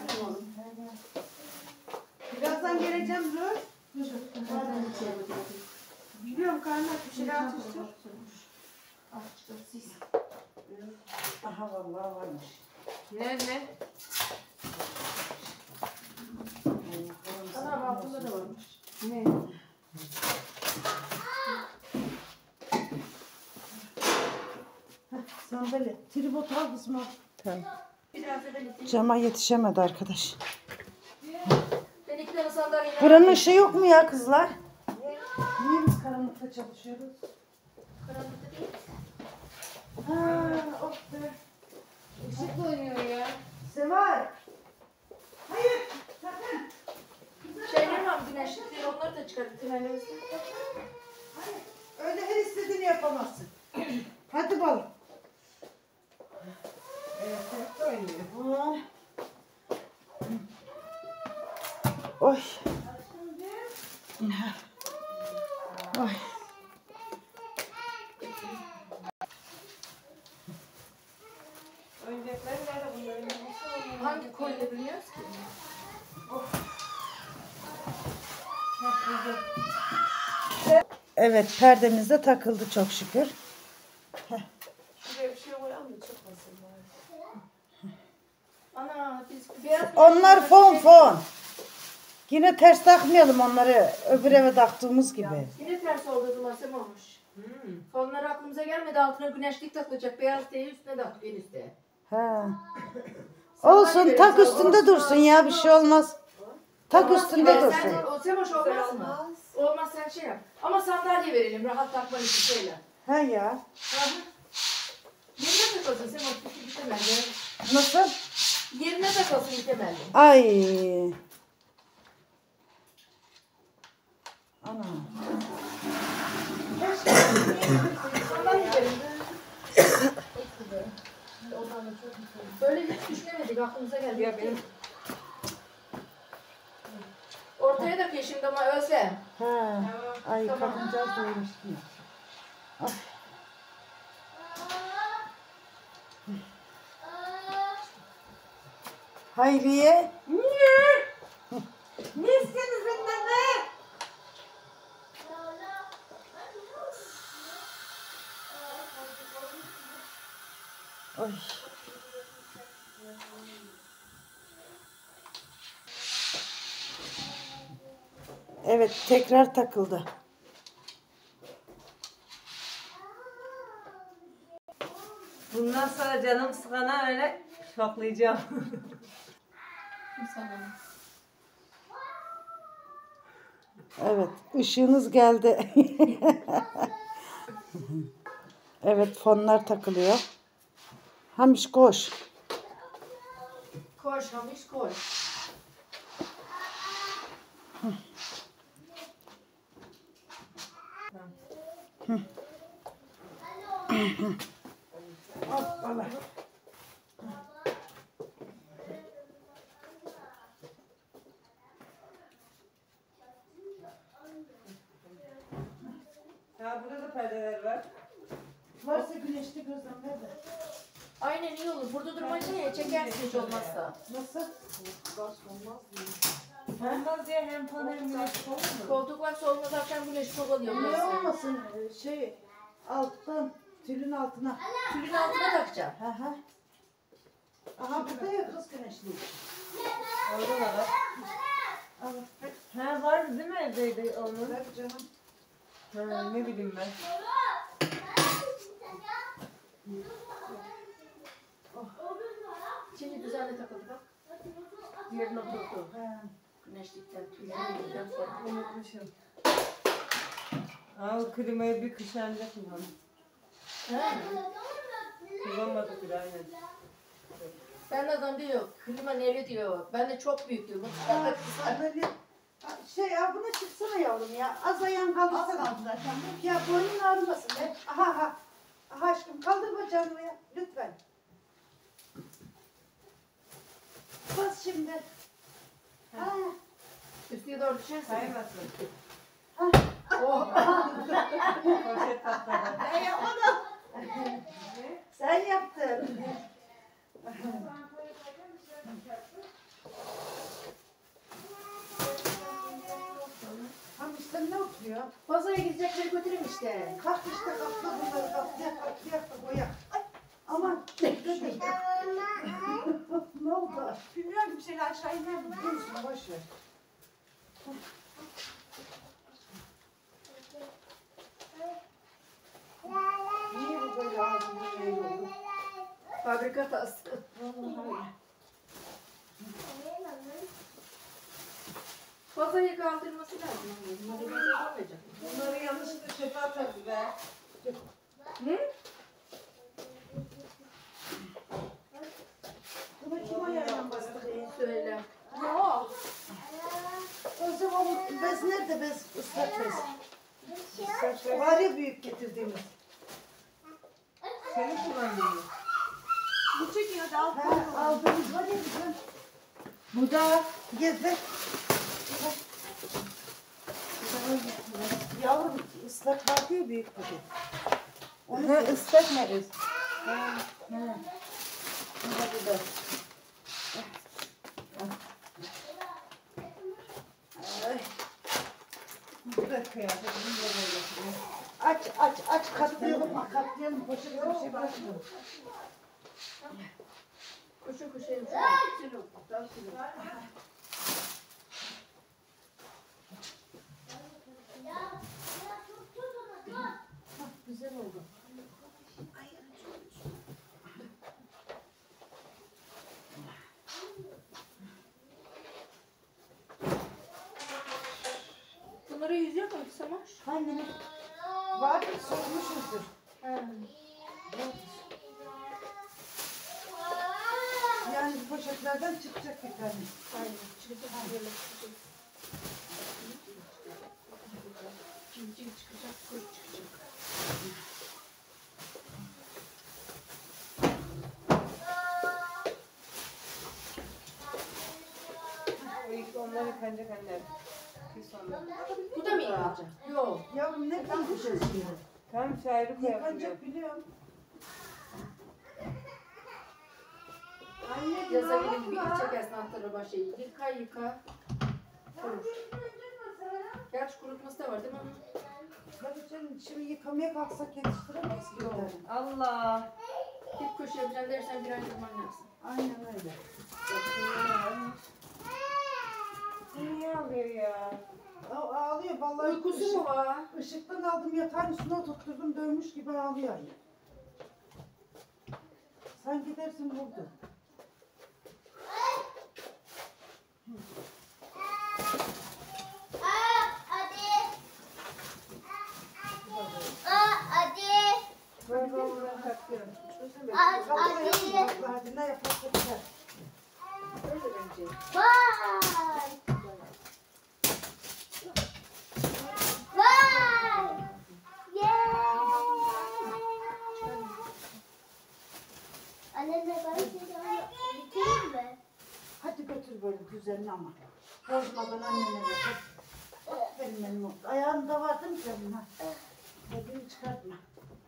Birazdan geleceğim Zül. Biliyorum karnına bir şeyler atıştır. Açtır siz. Aha vallahi varmış. Ne ne? Ana altında da varmış. Ne? Sandalye. Tribot al kızım al. Tamam. Biraz da ben iteyim. Cama yetişemedi arkadaş. Ben iki tane sandalye. Buranın ışığı yok mu ya kızlar? Niye biz karanlıkta çalışıyoruz? Karanlıkta değil. Ha, of be. Işıkla oynuyor ya. Seval. Hayır, sakın. Şeyler var güneşlik değil, onları da çıkartıp tünelimizde. Hayır, öyle her istediğini yapamazsın. Hadi balım. Evet, hep de oynuyor. Ah. Oy. Oy. Oyuncakları nerede bunların? Hangi koyda biliyoruz ki? Evet, perdemiz de takıldı çok şükür. Şuraya bir şey koyalım da çıkmasın bari. Ana biz beyaz... Onlar fon fon. Yine ters takmayalım onları öbür eve taktığımız gibi. Yine ters oldu dumasem olmuş. Hmm. Fonlar aklımıza gelmedi, altına güneşlik takılacak, beyaz değil üstüne taktık en üstte. Ha. Olsun, tak üstünde dursun ya, bir şey olmaz. Tak üstünde Sen, dursun. o Semoş olmaz mı? Olmaz sen şey yap. Ama sandalye verelim rahat takman için şeyle. Ha ya. Hı hı. Yerine takılsın Semoş, bir şey temelde. Nasıl? Yerine takılsın bir temelde. Ay. Ana. Sandalye verelim. Böyle hiç düşünemedik, aklımıza geldi. Ya benim Ortaya da peşimde ama Özlem. Ha. Ay Tamam. kadıncağız doymuş ki. Ay. Hayriye. ne istiyorsunuz benden ne? Ay. Evet, tekrar takıldı. Bundan sonra canım sıkana öyle şoklayacağım. Evet, ışığınız geldi. Evet, fonlar takılıyor. Hamiş koş. Koş Hamiş koş. Hoppala. Ya burada da perdeler var. Varsa güneşli gözlem nerede? Aynen iyi olur. Burada durmayınca ya çekersin hiç olmazsa. Nasıl? Olmaz diye hem fan hem güneş olur mu? Koltuk varsa olmaz, akşam güneş çok alıyor. Niye burası. olmasın? Şey, alttan, tülün altına. Tülün altına takacağım. Hı hı. Aha burada ya kız güneşli. Orada da var. Al. Ha var değil mi evdeydi onun? Tabii canım. Ha, ne bileyim ben. Şimdi düzenli takıldı bak. Yerine oturdu. Ha. Güneşlikten, tülden sonra. Unutmuşum. Aa, o klimayı bir kış önce kullandım. Ha. Kullanmadık bir aynen. Ben de adam diyor, klima neli diyor. Ben de çok büyük diyor. Mutfakta kısar. Sandalye. Şey ya buna çıksana yavrum ya. Az ayağın kaldırsana. Ya boynun ağrımasın be. Aha aha. Aha aşkım kaldır bacağını ya. Lütfen. Bas şimdi. Ha. Üstüne doğru düşersin. Kaymasın. Oh. Poşet patladı. Ben yapmadım. Sen yaptın. Hamişten ne oturuyor? Pazara gidecekleri götürün işte. Kalk işte kalkla bunları kalkla kalkla kalkla koyak. Ay, aman. Ne oldu? Bilmiyorum bir şeyler aşağı iner mi? Dursun boş ver. Niye bu böyle ağzında şey oldu? Fabrika hatası. Vallahi. Fazlayı kaldırması lazım. Bunları böyle olmayacak. Bunları yanlışlıkla çöpe atarız be. Hı? Bunu kim ayağından bastı? Şeyi söyle. Yok. O zaman bu bez nerede bez? Islak bez. Islak bez. Var ya büyük getirdiğimiz. Senin kullandığın. Bu çekiyor da al. Ha, aldığımız var ya bizim. Bu da Gezdir. Yavrum ıslak var diye büyük paket. Onu ne ıslak mı biz? Ha, ha. Bu da bu da. Ay. Bu da kıyafetim de böyle. Aç aç aç katlayalım katlayalım poşete bir şey bırakmayalım. Koşun koşun. Güzel oldu. Bunları yüzüyor mu Samaş? Hangini? Vardır sormuşuzdur. He. Yani bu poşetlerden çıkacak bir tane. Aynen. Çıkacak böyle çıkacak. Civciv çıkacak, kuş çıkacak. O ilk onlar yıkanacak annem. Bir sonra. Bu da mı yıkanacak? Yok. Yavrum ne kadar bir şey şimdi? Tam şairi koyalım. Yıkanacak biliyorum. Anne Yazabilirim bir çekersin altları başı. Yıka yıka. Kurur. Gerçi kurutması da var değil mi? Tabii canım şimdi yıkamaya kalksak yetiştiremeyiz ki onları. Allah. Git koşu yapacağım dersen bir ay durman lazım. Aynen öyle. Niye alıyor ya? O ağlıyor vallahi. Uykusu ışık- mu var? Işıktan aldım yatağın üstüne oturtturdum dönmüş gibi ağlıyor ayı. Sen gidersin burada. Ben babamdan kaçıyorum. Hadi hadi ne yaparsak güzel. Öyle bence. Annemle ben seni bitireyim mi? Hadi götür böyle düzenli ama. Bozmadan annene götür. Benim benim oldu. Ayağında var değil mi senin? Ha? Dediğini çıkartma.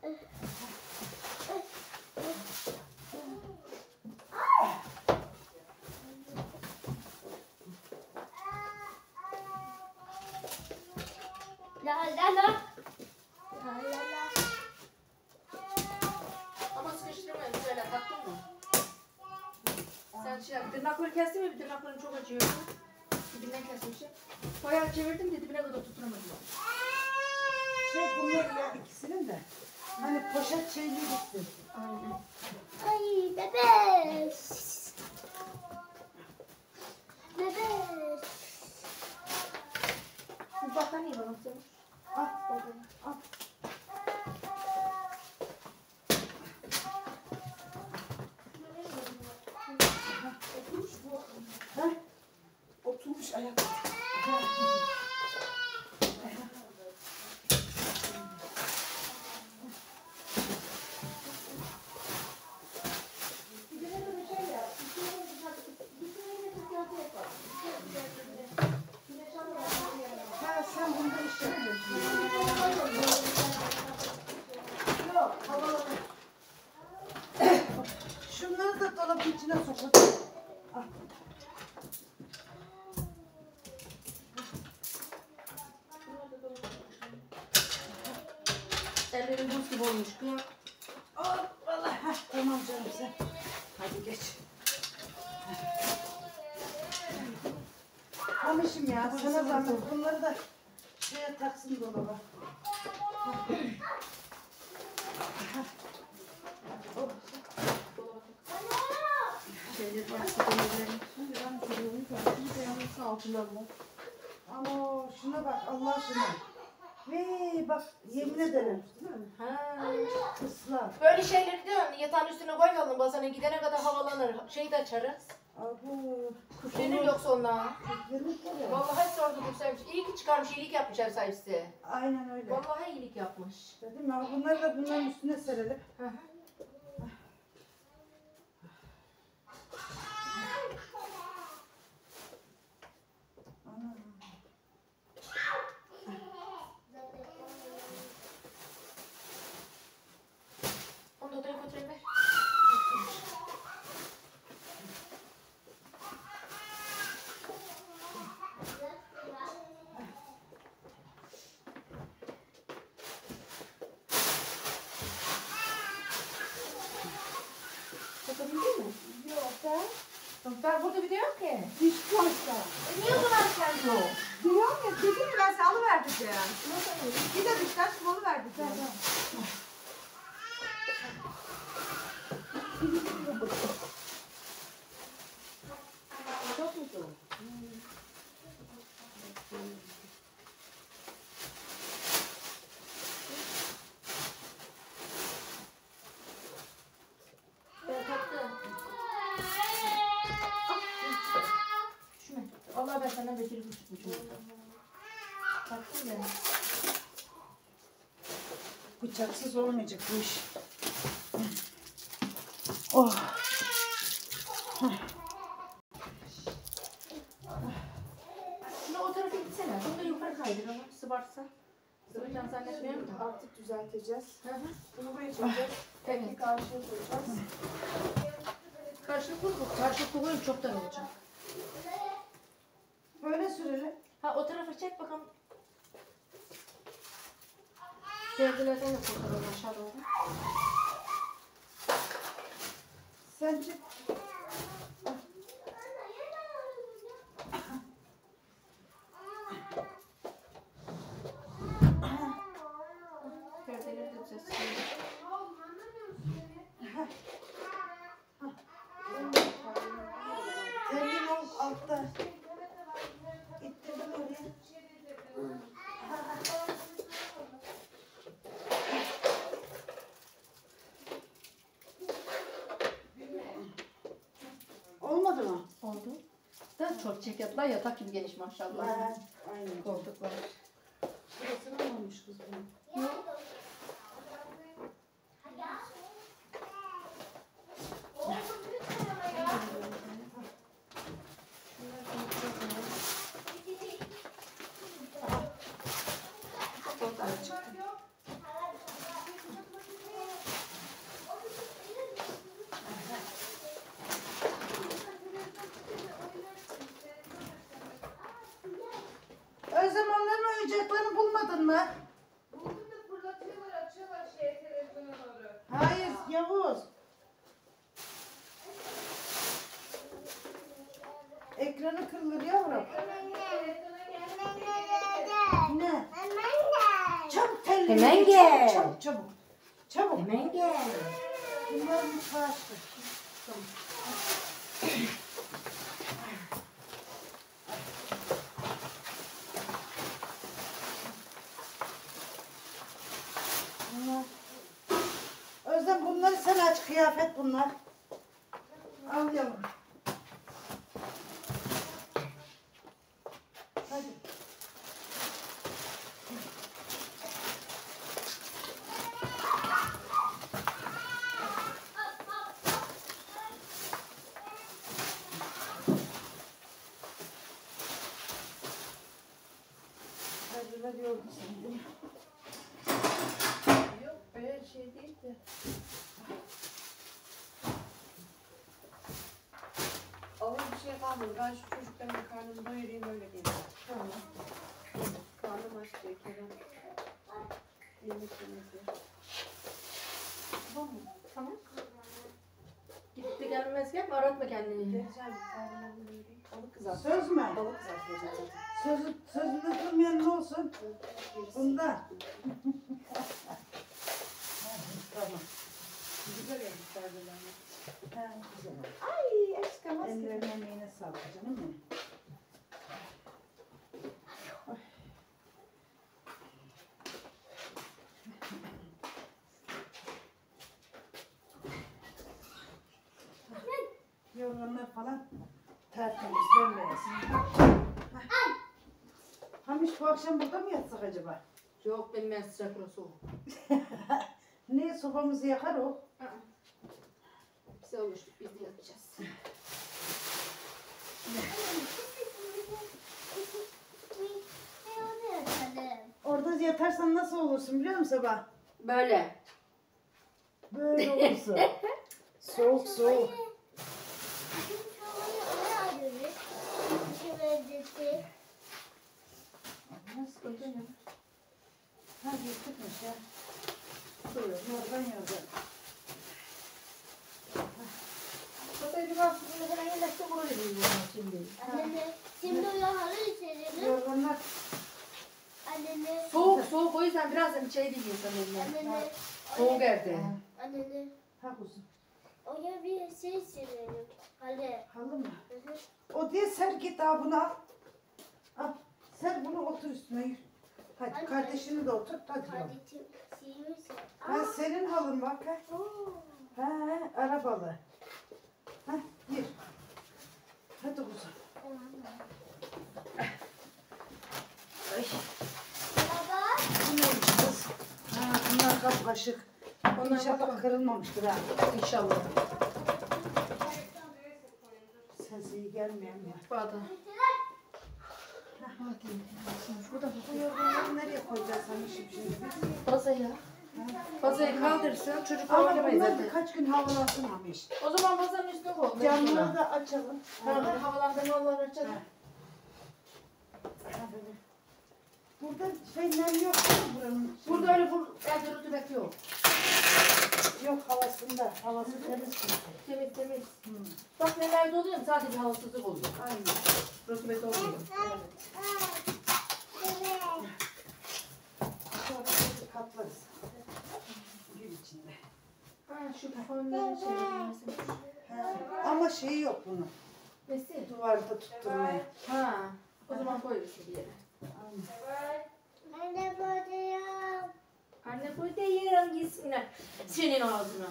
La la la. La la la. Ama sıkıştırmayın şöyle taktın mı? Sen şey yap. Tırnakları kestin mi? Bir tırnakların çok acıyor. Dibinden kesmişim. Bayağı çevirdim de dibine kadar tutunamadım. Şey bunlar ya ikisinin de. Hani poşet şeyli gitsin. Aynen. Ay bebek. Bebek. Bu battaniye bana atıyormuş. Al al. Ha? Oturmuş ayak. Ha sen bunda iş yapıyorsun. Yok havalı. Şunları da dolabın içine sokalım. Al. Ellerin buz gibi olmuş kız. Oh vallahi. Heh, tamam canım sen. Hadi geç. Kamışım ya. Sana zahmet. Bunları da şuraya taksın dolaba. Oh. Şeyleri varsa demirlerin. Ben kuruyorum. Bir de yalnız altında bu. Ama şuna bak Allah aşkına. Vey bak yemin ederim. Ha. Islak. Böyle şeyleri de yatağın üstüne koyalım. Basanın gidene kadar havalanır. Şeyi de açarız. Abu. Kuşlanır yoksa ondan. Yemin ederim. Vallahi sordu bu sevmiş. İyi ki çıkarmış, iyilik yapmış ev sahipsi. Aynen öyle. Vallahi iyilik yapmış. Dedim ya bunları da bunların üstüne serelim. Hı hı. Ana. Onu da odaya götüreyim ver. Çekabildin mi? Yok ben. Ben burada video yok ki. Hiç yoksa. E niye o kadar sen yok? Diyorum ya dedim ya ben sana alıverdim. Nasıl öyle? Bir de dıştan şunu alıverdim. Çok mutlu. Ben taktım. Şuna. Vallahi ben sana becerip uçmuşum. Taktım ben. Bıçaksız olmayacak bu iş. Oh. Şuna o tarafa gitsene. Bunu da yukarı kaydır ama sıvarsa. Sıvıracağını zannetmiyorum da. Artık düzelteceğiz. Hı hı. Bunu buraya çekeceğiz. Evet. Teknik karşıya koyacağız. Karşılıklı bu. Karşılıklı koyun çok dar olacak. Böyle sürelim. Ha o tarafa çek bakalım. Perdelerden de kurtaralım aşağı doğru. Sen çık. Perdeleri de düzeltsin. Zengin ol altta. İttirdim oraya. Olmadı mı? Oldu. Da çok çekyatlar yatak gibi geniş maşallah. Ha, aynen. Koltuklar. Burasına mı olmuş kız bunun? Yok. Koltuklar çıktı. Özlem onların oyuncaklarını bulmadın mı? Buldum da fırlatıyorlar, açıyorlar şeye televizyona doğru. Hayır Yavuz. Ekranı kırılır yavrum. Ne? Çabuk telleri. Hemen gel. Çabuk çabuk. Çabuk. Hemen gel. Bunlar mutfağa açtı. Bunlar. Özlem bunları sen aç, kıyafet bunlar. Al yavrum. Hadi. Acaba diyordu sen değil mi? Yok öyle şey değil de. Ağır bir şey kalmadı. Ben şu çocukların karnını doyurayım öyle geleyim. Tamam. Karnım aç diyor Kerem. yemek yemekler. Tamam mı? Tamam. Gidip de gelmezken mi aratma kendini. Geleceğim. Balık kızart. Söz mü? Balık kızartacağım zaten. Sözü, sözünde durmayan ne olsun? Bunda. Tamam. Güzel yemiş sargılarını. Ha, güzel. Ay aşkım az Ellerine emeğine sağlık canım benim. Yorganlar falan tertemiz, bembeyaz. Hah. Hamiş bu akşam burada mı yatsak acaba? Yok benim ben sıcak burası o. Niye sobamızı yakar o? Bize oluştuk biz de yatacağız. Orada yatarsan nasıl olursun biliyor musun sabah? Böyle. Böyle olursun. Soğuk soğuk. Nasıl koydun? Ha yırtıkmış ya. Dur, yorgan yorgan. Mesela bir bak bunu hemen yerleşti bunu dedim bunu şimdi. Annene, şimdi uyanları içerelim. Yorganlar Annene, Soğuk soğuk o yüzden birazdan içeri gidiyorsan eline. annene, Soğuk evde. annene, ha kuzum. oraya bir şey serelim. Hadi. Halı mı? Hı hı. O diye ser git daha bunu al. Al. Ser bunu otur üstüne yürü. Hadi Hadi. kardeşini de otur. Hadi yavrum. Kardeşim, siyirsin. Ha senin halın bak ha. Oo. Ha arabalı. Ha gir. Hadi kuzum. Ay. Baba. Bu neymiş kız? Ha bunlar kap kaşık. Onlar İnşallah bakalım. kırılmamıştır ha. İnşallah. Sesi iyi gelmeyen ya. Bağda. Şurada Bu yorganları nereye koyacağız hani şimdi şimdi? Bazaya. Bazayı kaldırsın çocuk Ama oynamayız bunlar zaten. birkaç gün havalansın Hamiş. O zaman bazanın üstüne koy. Camları da açalım. Ha, havalandırma Allah'ını açalım. Ha, böyle. Burada şey nem yok değil mi buranın? Burada öyle bu evde rutubet yok. Yok havasında. Havası temiz çünkü. Temiz temiz. Hmm. Bak nelerde oluyor mu? Sadece havasızlık oluyor. Aynen. Rutubet olmuyor. Sonra böyle katlarız. Gün içinde. Ha şu kafanın şey mesela. Ha. Ama şeyi yok bunun. Nesi? Duvarda tutturmaya. Ha. O zaman koyuyorsun bir yere. Aynen. Anne buradayım. Anne koy da yerim gitsinler. Senin ağzına.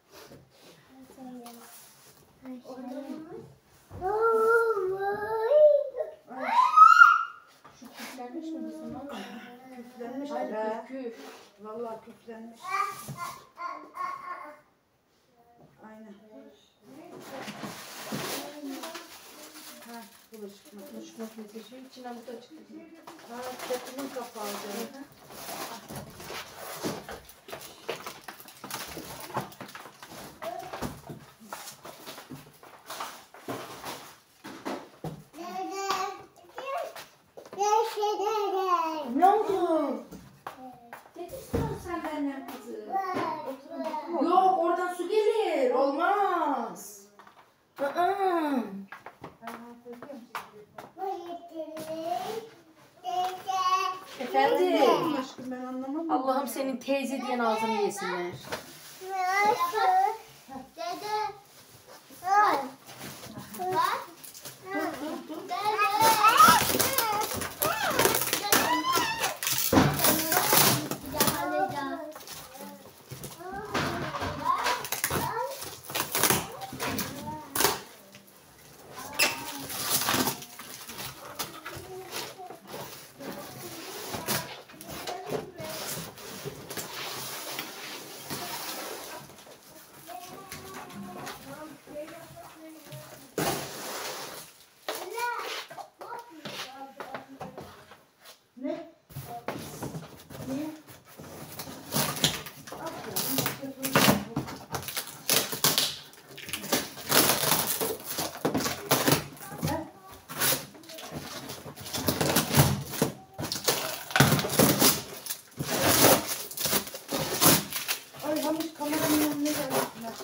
Ay, Şu küflenmiş mi bizim ama? küflenmiş Ay be. küf küf. Vallahi küflenmiş. Aynen. Ha, bulaşık makinesi. Bulaşık makinesi şu içinden bu da çıktı. Ha, kettle'ın kapağı canım. Ne oldu? Ne istiyorsun sen benden kızım? Yok oradan su gelir. Olmaz. Aa. Efendim. Aşkım ben anlamam. Allah'ım senin teyze diyen ağzını yesinler. Dede. Bak. Bak. Dur dur dur.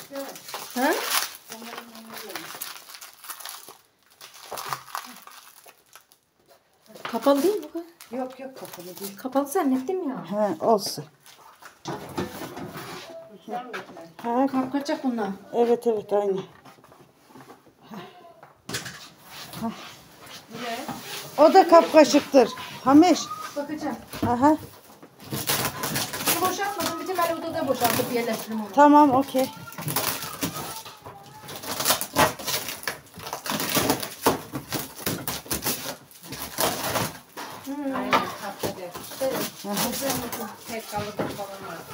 Ha? Kapalı değil mi bu kadar? Yok yok kapalı değil. Kapalı zannettim ya. He olsun. Ha, Kap kaçacak bunlar. evet evet aynı. O da kapkaşıktır. Hamiş. Bakacağım. Aha. Bir boşaltmadım. Bütün ben odada boşaltıp yerleştirdim onu. Tamam okey. Aynen kaptadı. Evet. Tek kalıp falan var.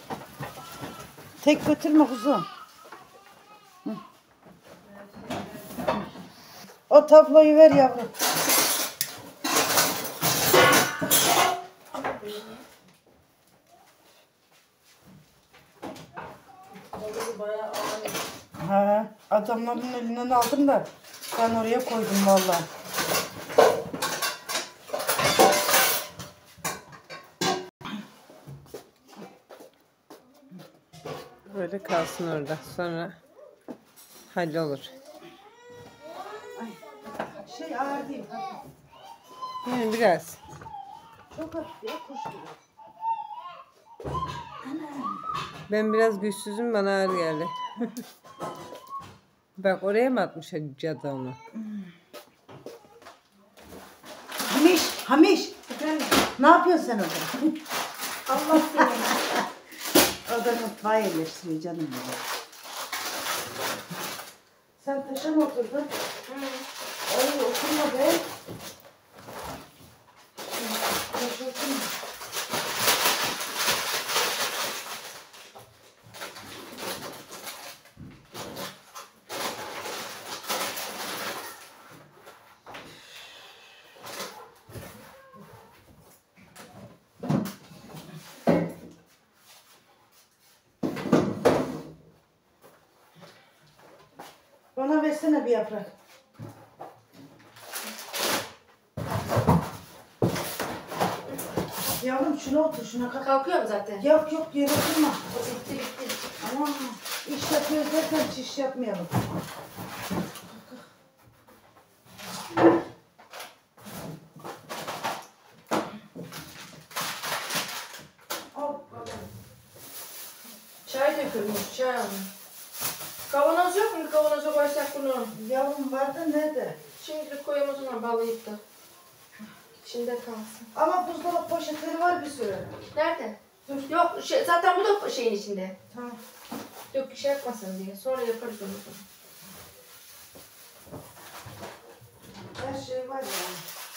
Tek götürme kuzum. Hı. O tabloyu ver yavrum. Ha, adamların elinden aldım da ben oraya koydum vallahi. Böyle kalsın orada. Sonra hallolur. Şey ağır değil. Yani biraz. Çok hafif ya kuş gibi. Ben biraz güçsüzüm, bana ağır geldi. Bak oraya mı atmış cadı onu? Hamiş, Hamiş. Ne yapıyorsun sen orada? Allah seni. O da mutfağa yerleştiriyor canım benim. Sen taşa mı oturdun? Ay oturma be. Taşa oturma. Bana versene bir yaprak. Yavrum şuna otur, şuna kalk. Kalkıyorum zaten. Yok yok yere oturma. Bitti bitti. Aman iş yapıyoruz derken iş yapmayalım. Çay dökülmüş çay alın. Kavanoz yok mu? Kavanoza koysak bunu. Yavrum var da nerede? Şimdilik koyalım o zaman bağlayıp da. İçinde kalsın. Ama buzdolabı poşetleri var bir sürü. Nerede? Dur. Yok şey, zaten bu da şeyin içinde. Tamam. Yok şey yapmasın diye. Sonra yaparız onu. Her şey var yani.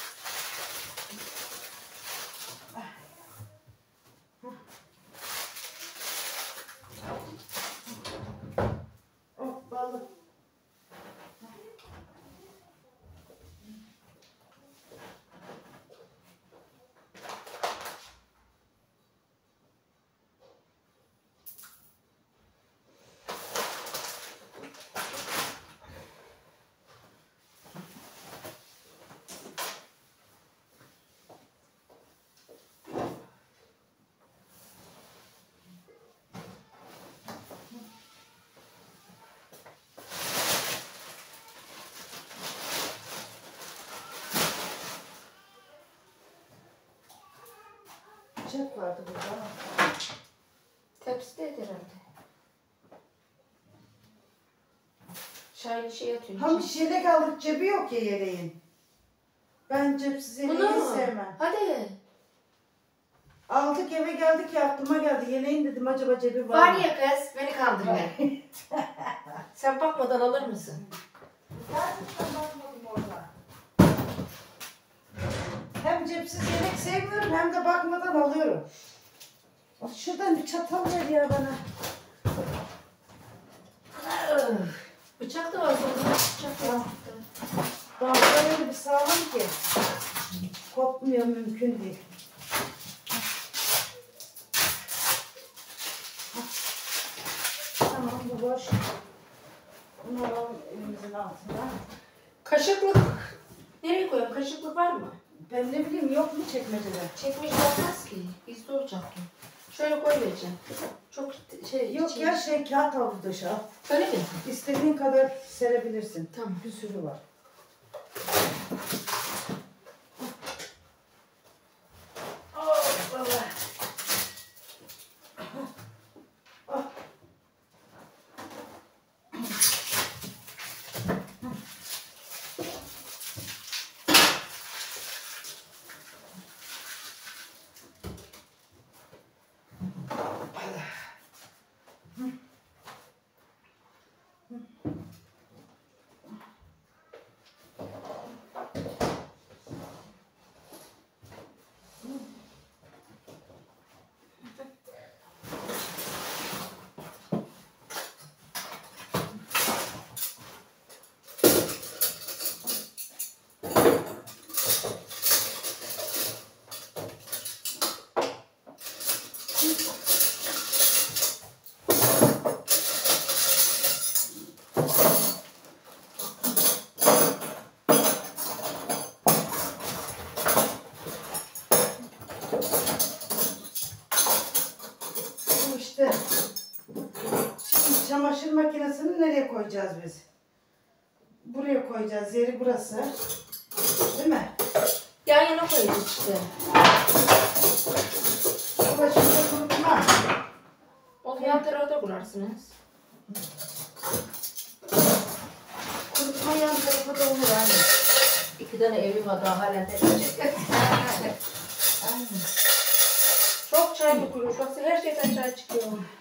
Oh balık. Bıçak vardı burada ama. Tepside herhalde. Çaylı şey atıyor. Hamiş yelek aldık cebi yok ya yeleğin. Ben cepsiz yeleği Bunu hiç mu? sevmem. Hadi. Aldık eve geldik ya aklıma geldi. Yeleğin dedim acaba cebi var Var mı? ya kız beni kandırma. Sen bakmadan alır mısın? Gerçekten bakmadım orada. Hem cepsiz yemek sevmiyorum hem de bakmadan alıyorum. Bak şuradan bir çatal ver ya bana. Bıçak da var burada. Bıçak da var. Daha öyle bir sağlam ki. Kopmuyor mümkün değil. Tamam bu boş. Bunu alalım elimizin altına. Kaşıklık. Nereye koyalım? Kaşıklık var mı? Ben ne bileyim yok mu çekmecede? Çekmiş olmaz ki. Bizde olacak ki. Şöyle koyvereceğim. Çok şey... Yok içi- ya şey kağıt havlu dışı al. Öyle mi? İstediğin kadar serebilirsin. Tamam. Bir sürü var. Oh, Allah. Bu işte. Şimdi çamaşır makinesini nereye koyacağız biz? Buraya koyacağız. Yeri burası. Değil mi? Yan yana koyacağız işte. Bu da şimdi kurutma. O yan tarafta kurarsınız. Kurutma yan tarafa da olur aynı. İki tane evim var daha halen edecek. Aynen. Çok çay dökülüyor. Bak her şeyden çay çıkıyor.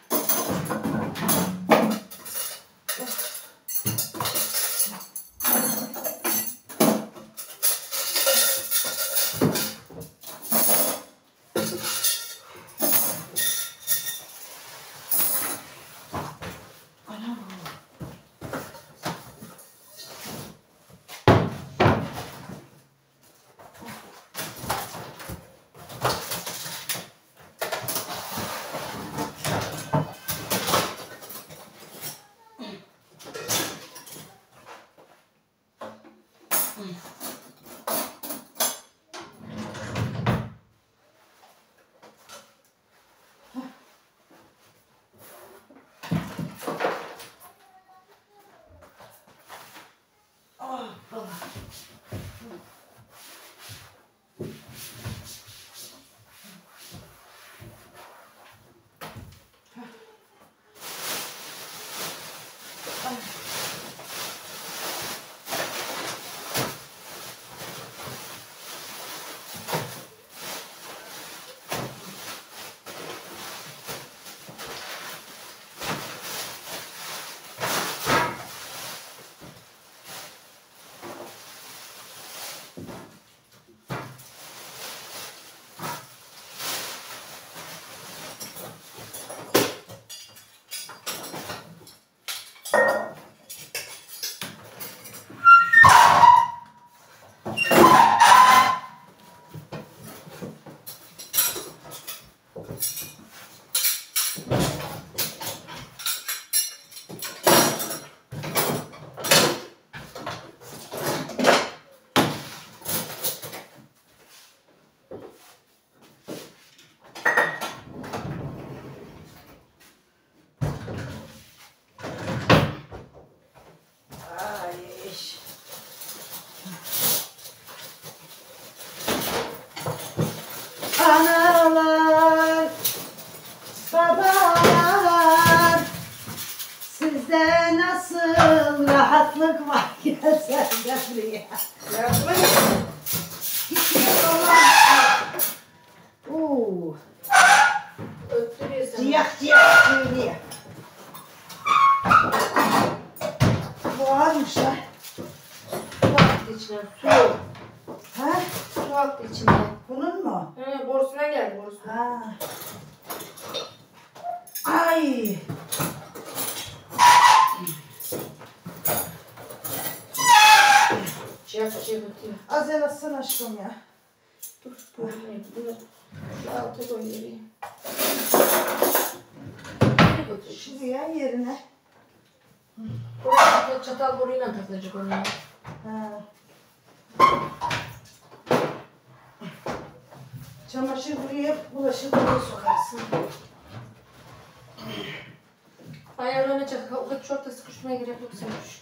Analar, babalar, sizde nasıl rahatlık var ya sen de buraya. Uuu, Öttürüyor sana. ciyak ciyak söylüyor. Bu ağırmış ha. Su attı içine. Su. Ha? Su attı içine. Bunun mu? He, borusuna geldi borusuna. Ha. Ay. Ciyak ciyak ötüyor. Az el atsana aşkım ya. Dur. Bunu, bunu şu alta koyayım. Nereye götürüyorsun? Şuraya yerine. Buraya çatal boruyla takılacak onu. Ha. Çamaşır buraya, bulaşık buraya sokarsın. Ayarlanacak. O kadar çok da sıkışmaya gerek yok Semuş.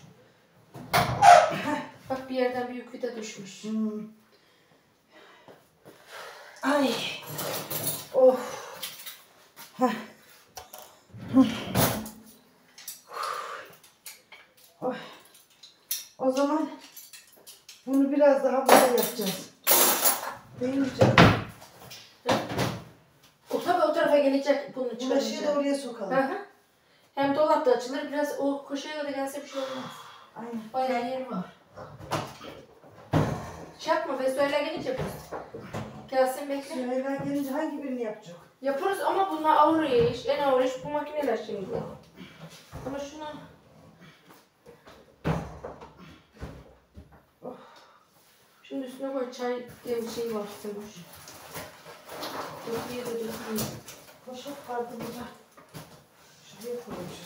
Bak bir yerden büyük vida düşmüş. Hmm. Ay. Of. Heh. Hı. Oh. O zaman bunu biraz daha böyle yapacağız. Değil mi canım? O tabii o tarafa gelecek bunun için. Bulaşığı da oraya sokalım. Hı hı. Hem dolap da açılır. Biraz o koşuya da gelse bir şey olmaz. Aynen. Bayağı yeri var. Şey yapma Vesuela gelince yaparız. Gelsin bekle. Süheyla gelince hangi birini yapacak? Yaparız ama bunlar ağır iş. En ağır iş bu makineler şimdi. Ama şunu... Oh. Şimdi üstüne koy çay diye bir şey var Semuş. Döküye de döküye. Poşet vardı burada. Şuraya koymuşuz.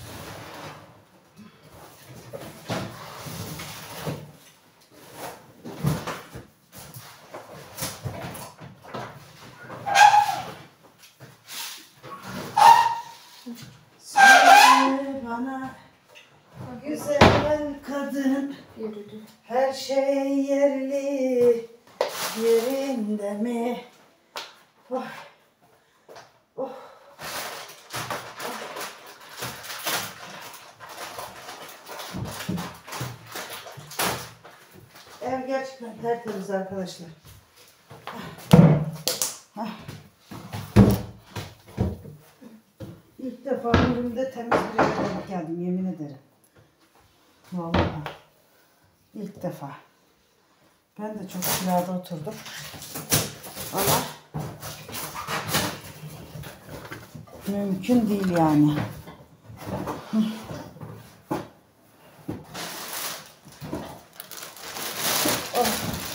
Söyle bana güzel kadın, Yürüdü. her şey yerli yerinde mi? Oh. Oh. Ev gerçekten tertemiz arkadaşlar. Hah. İlk defa ömrümde temiz bir eve denk geldim, yemin ederim. Vallahi. İlk defa. Ben de çok kirada oturdum. Ama mümkün değil yani. Hı. Oh.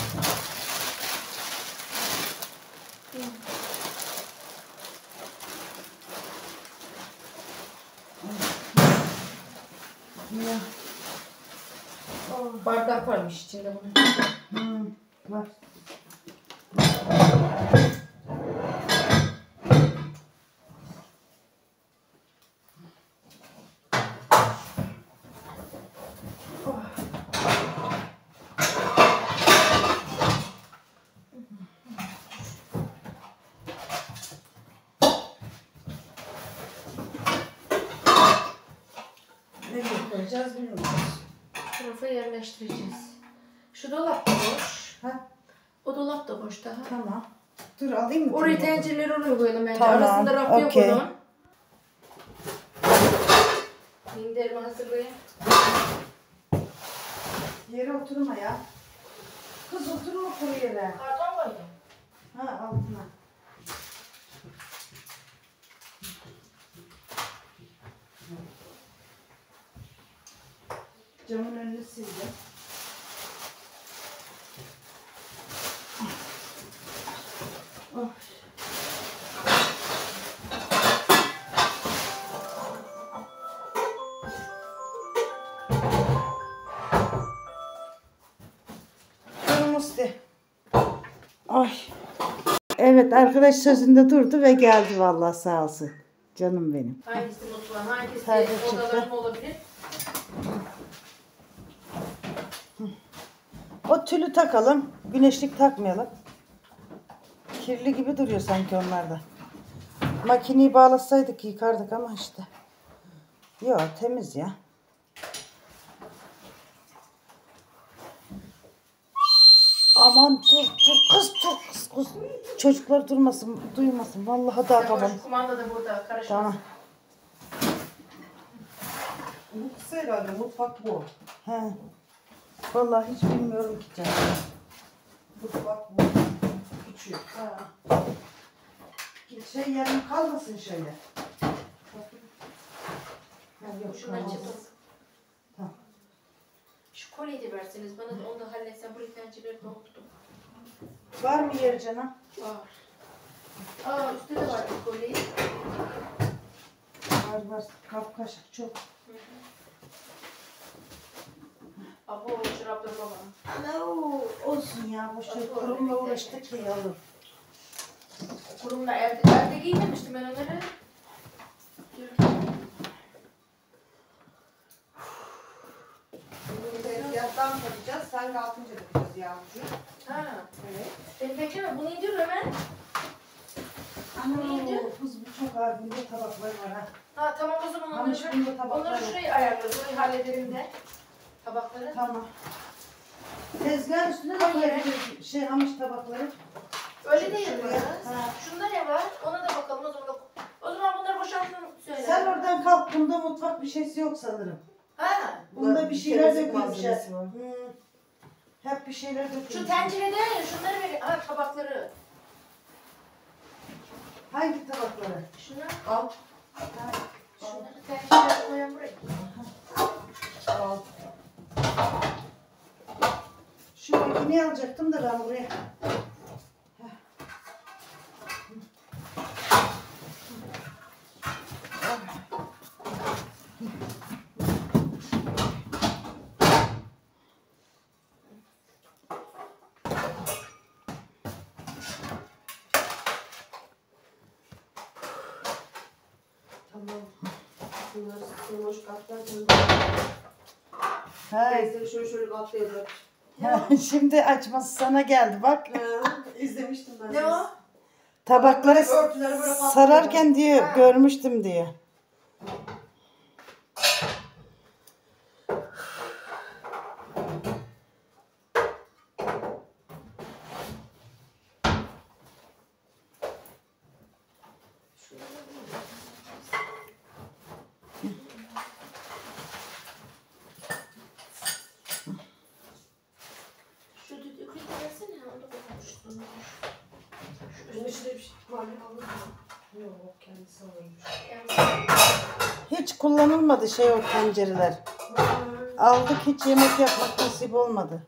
Ya. Oh, bardak varmış içinde bunun. Hmm, var. Ne koyacağız bilmiyoruz. Tarafa yerleştireceğiz. Şu dolap da boş. Ha? O dolap da boş daha. Tamam. Dur alayım mı? Oraya telefonu? tencereleri oraya koyalım bence. Tamam, Arasında raf okey. yok onun. Minderimi hazırlayayım. Yere oturma ya. Kız oturma kuru yere. Karton koydum. Ha altına. Camın önünü sildim. Oh. Musti. Ay. Evet arkadaş sözünde durdu ve geldi vallahi sağ olsun. Canım benim. Hangisi mutfağın, hangisi Perde çıktı. odalarım olabilir? O tülü takalım. Güneşlik takmayalım. Kirli gibi duruyor sanki onlarda. Makineyi bağlasaydık yıkardık ama işte. Yok temiz ya. Aman dur dur kız dur kız kız. Çocuklar durmasın duymasın. Vallahi daha babam. Şu kumanda da burada karışmasın. Tamam. Mutfak herhalde, mutfak bu. He. Vallahi hiç bilmiyorum ki canım. Mutfak bu. Küçük. Ha. Şey yarım kalmasın şöyle. Ha, yok Şunu kalmaz. açalım. Tamam. Şu kolyeyi de verseniz bana da onu da halletsem buraya tencereleri doldurdum. Var mı yer canım? Var. Aa üstte de var bir kolyeyi. Var var. Kap kaşık çok. Abo şarapları baba. Alo olsun ya. Boş ver. Kurumla uğraştık ya yavrum. Kurumla elde, elde giymemiştim ben onları. Tezgahtan yapacağız. Sen de altınca yapacağız yavrucuğum. Ha. Evet. Beni bekleme. Bunu indir hemen. Ana kız bu çok ağır. Bunda tabaklar var ha. Ha tamam o zaman Hamış onları, bunda tabaklar onları var. şuraya ayarlarız. Orayı hallederim de. Tabakları. Tamam. Tezgahın üstüne de koyabiliriz şey hamış tabakları. Öyle de Şuraya. yaparız. Ha. Şunda ne var? Ona da bakalım. O zaman, o zaman bunları boşaltın söyle. Sen oradan kalk. Bunda mutfak bir şeysi yok sanırım. Ha. Bunda bir şeyler temizlik dökülmüş. malzemesi var. Hmm. Hep bir şeyler dökülmüş. Şu tencerede ya şunları ver. Ha tabakları. Hangi tabakları? Şunları. Al. Ha. Şunları tencereye koyan buraya. Al. Şu makineyi alacaktım da ben buraya. Tamam. Bunları sırmış katlarken Ha. teyzeleri şöyle şöyle katlayacak. Şimdi açması sana geldi bak. İzlemiştim ben. Ne o? Tabakları Örtüleri böyle katlayacak. sararken diyor Ha. görmüştüm diyor. Şu düdüklü versene. Onu da koymuşsun. Bunun içinde bir şey var mı? Alır mı? Yok kendisi alırmış. Hiç kullanılmadı şey o tencereler. Aldık hiç yemek yapmak nasip olmadı.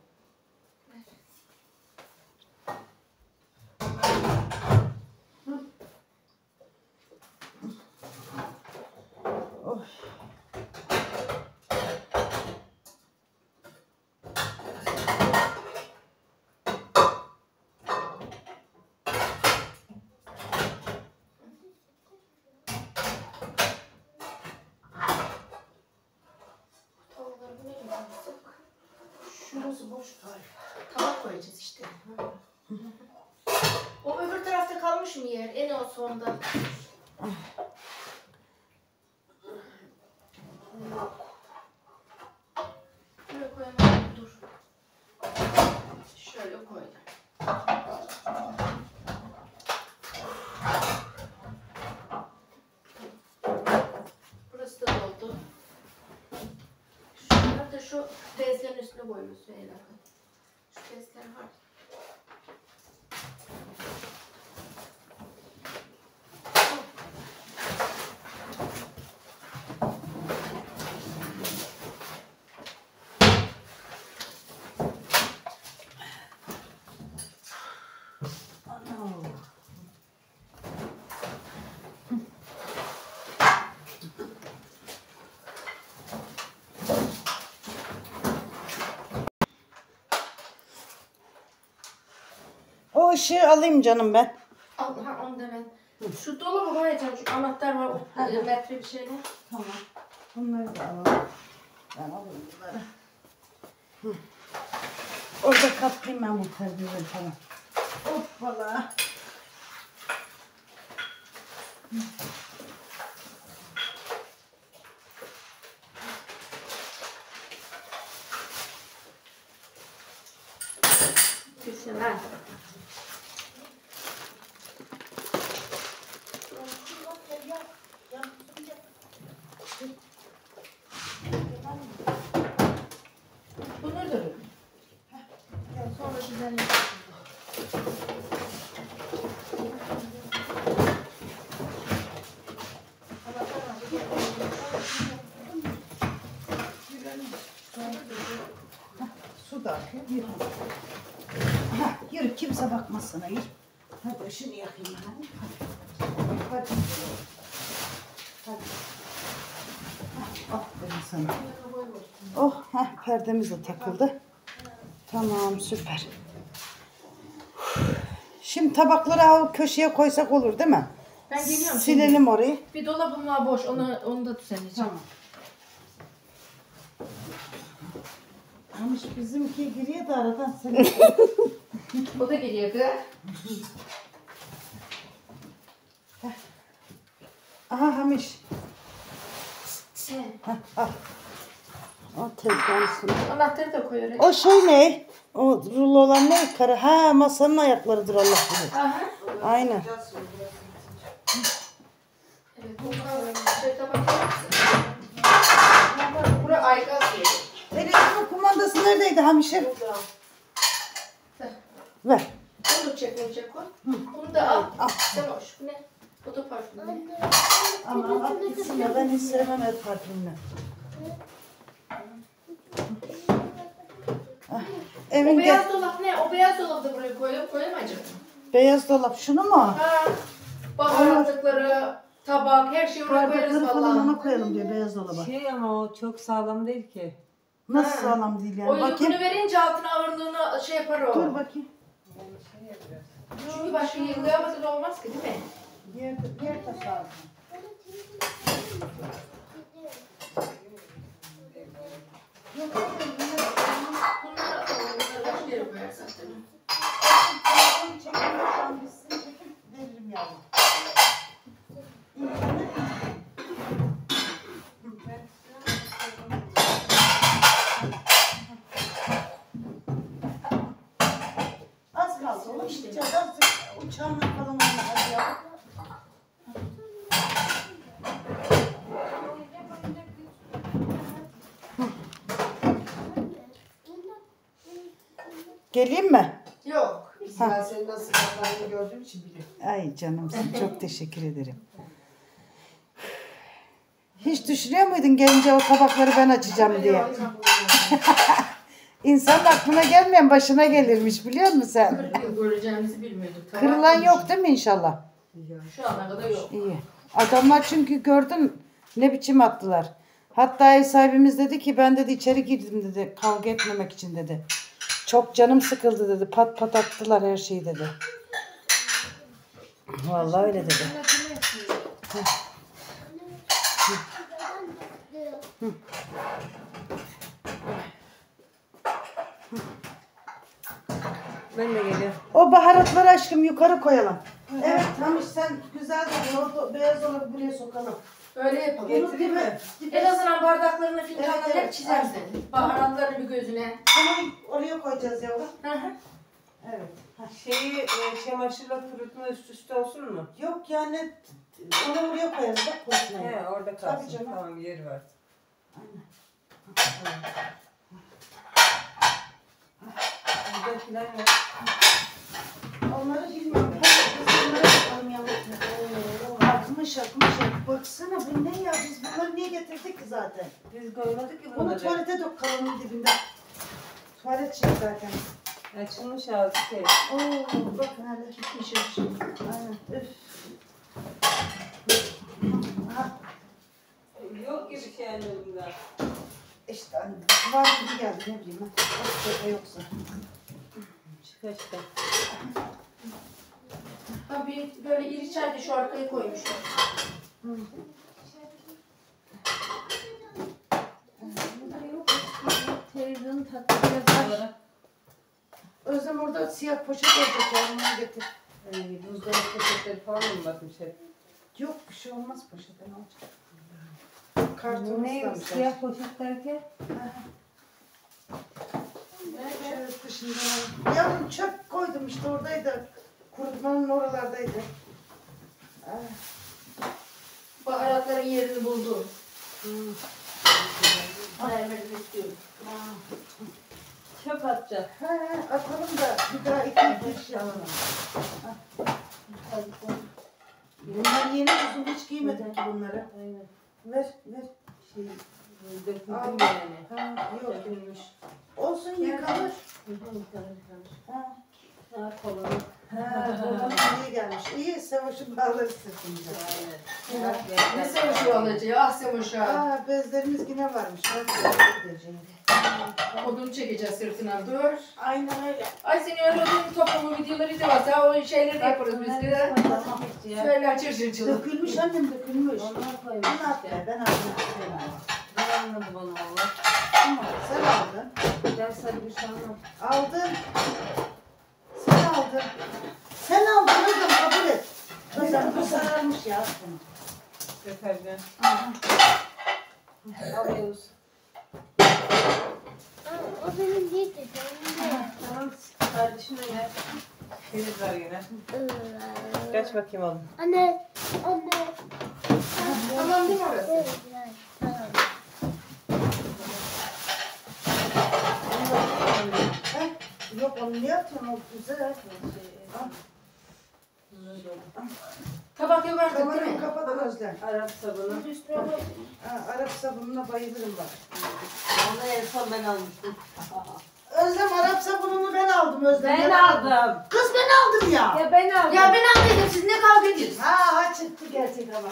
Of. Tavukları buraya koysak. Şurası boş galiba. Tabak koyacağız işte. O öbür tarafta kalmış mı yer? En o sonda. Buraya koyamadım. Dur. Şöyle koydum. Burası da doldu. Şunları da şu bezlerin üstüne koyuyoruz. Şöyle. Şu bezler var. O ışığı alayım canım ben. Allah onu da ben. Şu dolabı koyacağım. Şu anahtar var. O e, metre bir şeyler. Tamam. Bunları da alalım. Ben alayım bunları. Hı. Orada katlayayım ben bu perdeleri falan. Hoppala. Düşün ha. Bunları da öyle. Sonra güzel Su da akıyor. Yürü. Ha, yürü kimse bakmasın hayır. Hadi ışını yakayım ben. Hadi. Hadi. Hadi. Ha, aferin sana. Oh, heh, perdemiz de takıldı. Tamam, süper. Şimdi Şimdi tabakları al köşeye koysak olur değil mi? Ben geliyorum. Silelim şimdi. orayı. Bir dolabım var boş. Onu onu da düzenleyeceğim. Tamam. Ama bizimki giriyor da aradan seni. O da geliyordu. Aha Hamiş. He. Al. O telefonu sınıf. Anahtarı da koy oraya. O şey ne? O rulo olan ne? Kara. Ha masanın ayaklarıdır Allah bilir. Aha. Aynen. Evet, bu şey tabak yapsın. Burası aygaz yeri. Televizyonun kumandası neredeydi Hamiş'im? Burada. Ver. Onu da çek, çek koy. Bunu da al. Al. Sen hoş. Bu ne? Bu da parfüm. Ama at gitsin ya ben hiç sevmem el parfümünü. Ah, O evin beyaz gel. dolap ne? O beyaz dolabı da buraya koyalım. Koyamayacak mı? Beyaz dolap şunu mu? Ha. Baharatlıkları, tabak, her şeyi oraya koyarız Bardakları falan vallahi. ona koyalım diyor beyaz dolaba. Şey ama o çok sağlam değil ki. Nasıl Ha. sağlam değil yani? O yükünü Bakayım. verince altına ağırlığını şey yapar o. Dur bakayım. Çünkü başka yığılayamasa da olmaz ki değil mi? Yer, yer tasarruf. Bunları atalım. Bunları başka yere koyarsak değil mi? Veririm yavrum. Az kaldı oğlum. İşte az uçağına falan olmaz ya. Geleyim mi? Yok. Ben senin nasıl yaptığını gördüğüm için biliyorum. Ay canımsın çok teşekkür ederim. Hiç düşünüyor muydun gelince o tabakları ben açacağım diye? İnsanın aklına gelmeyen başına gelirmiş biliyor musun sen? kırk yıl göreceğimizi bilmiyorduk. Tamam. Kırılan yok değil mi inşallah? Şu ana kadar yok. İyi. Adamlar çünkü gördün ne biçim attılar. Hatta ev sahibimiz dedi ki ben dedi içeri girdim dedi kavga etmemek için dedi. Çok canım sıkıldı dedi. Pat pat attılar her şeyi dedi. Vallahi öyle dedi. Ben de geliyorum. O baharatları aşkım yukarı koyalım. Evet Hamiş sen güzel dedin. O beyaz olanı buraya sokalım. Öyle yapalım. Getireyim mi? En azından bardaklarını, fincanlarını Evet, evet. hep çizersin. Baharatlarını bir gözüne. Tamam oraya koyacağız yavrum. Hı hı. Evet. Ha. Şeyi e, çamaşırla kurutma üst üste olsun mu? Yok yani onu oraya koyarız bak kurutmayı. He orada kalsın. Tabii canım. Tamam yeri var. Aynen. Burada filan yok. Onları bilmiyorum. Onları yapalım yavrum. Akmış akmış. Baksana bu ne ya? Biz bunları niye getirdik ki zaten? Biz koymadık ki Bunu bunları. tuvalete dök kalının dibinde. Tuvalet şey zaten. Açılmış ağzı şey. Oo bakın hele. Pişirmiş. Aynen. Üf. Aha, Yok gibi şey anne bunda. işte anne. Var gibi geldi ne bileyim ben. Yoksa yoksa. Çıkar çıkar. Ha bir böyle iri çay da şu arkaya koymuşlar. Televizyonu taktılar. Özlem orada siyah poşet olacak yavrum onu getir. Ee, buzdolabı poşetleri falan mı bakmış hep? Yok bir şey olmaz poşetten alacak. Karton Ne ıslamışlar. siyah poşet derken? Şöyle dışından al. Yavrum çöp koydum işte oradaydı. Kurutmanın oralardaydı. Ah, Baharatların yerini buldu. hmm. Mermeri istiyorum. Ah. Çöp atacak. He, atalım da bir daha iki diş alalım. Bunlar yeni uzun hiç giymedim ki bunları. Aynen. Ver ver. Şey, döküldüm Al. yani. Ha, yok. Dökülmüş. Olsun yıkanır. Yıkanır. Ha. Daha kolay. Ha, babamın iyi gelmiş. İyi savaşı bağları sırtımıza. Aynen. Ne savaşı alacağı? Ah savaşı. Aa bezlerimiz yine varmış. Ben de gideceğim. Odunu çekeceğiz sırtına dur. Aynen öyle. Ay senin öyle odun toplama videoları da varsa o şeyleri de yaparız biz de. Şöyle açır çırçılı. Dökülmüş annem dökülmüş. Onlar koymuş Ben at işte. be, ben aldım istemiyorum. Ben anladım onu valla. Ama sen aldın. Ben sana bir şey anladım. Aldın. Sen aldın. Sen aldın hocam kabul et. Kızım bu sararmış ya aslında. Deterjan. Alıyoruz. Aa, o benim değil de benim de. Tamam kardeşim öyle. Filiz var yine. Kaç bakayım oğlum. Anne, anne. Tamam değil mi orası? Evet, evet, tamam. Heh, yok onu niye atıyorsun o güzel. Al. Tabak yok artık değil Kamerayı mi? kapat Özlem. Arap sabunu. Ha, Arap sabununa bayılırım bak. Onu en son ben almıştım. Özlem Arap sabununu ben aldım Özlem. Ben Ya- aldım. Kız ben aldım ya. Ya ben aldım. Ya ben anladım siz ne kavga ediyorsunuz? Ha ha çıktı gerçek ama.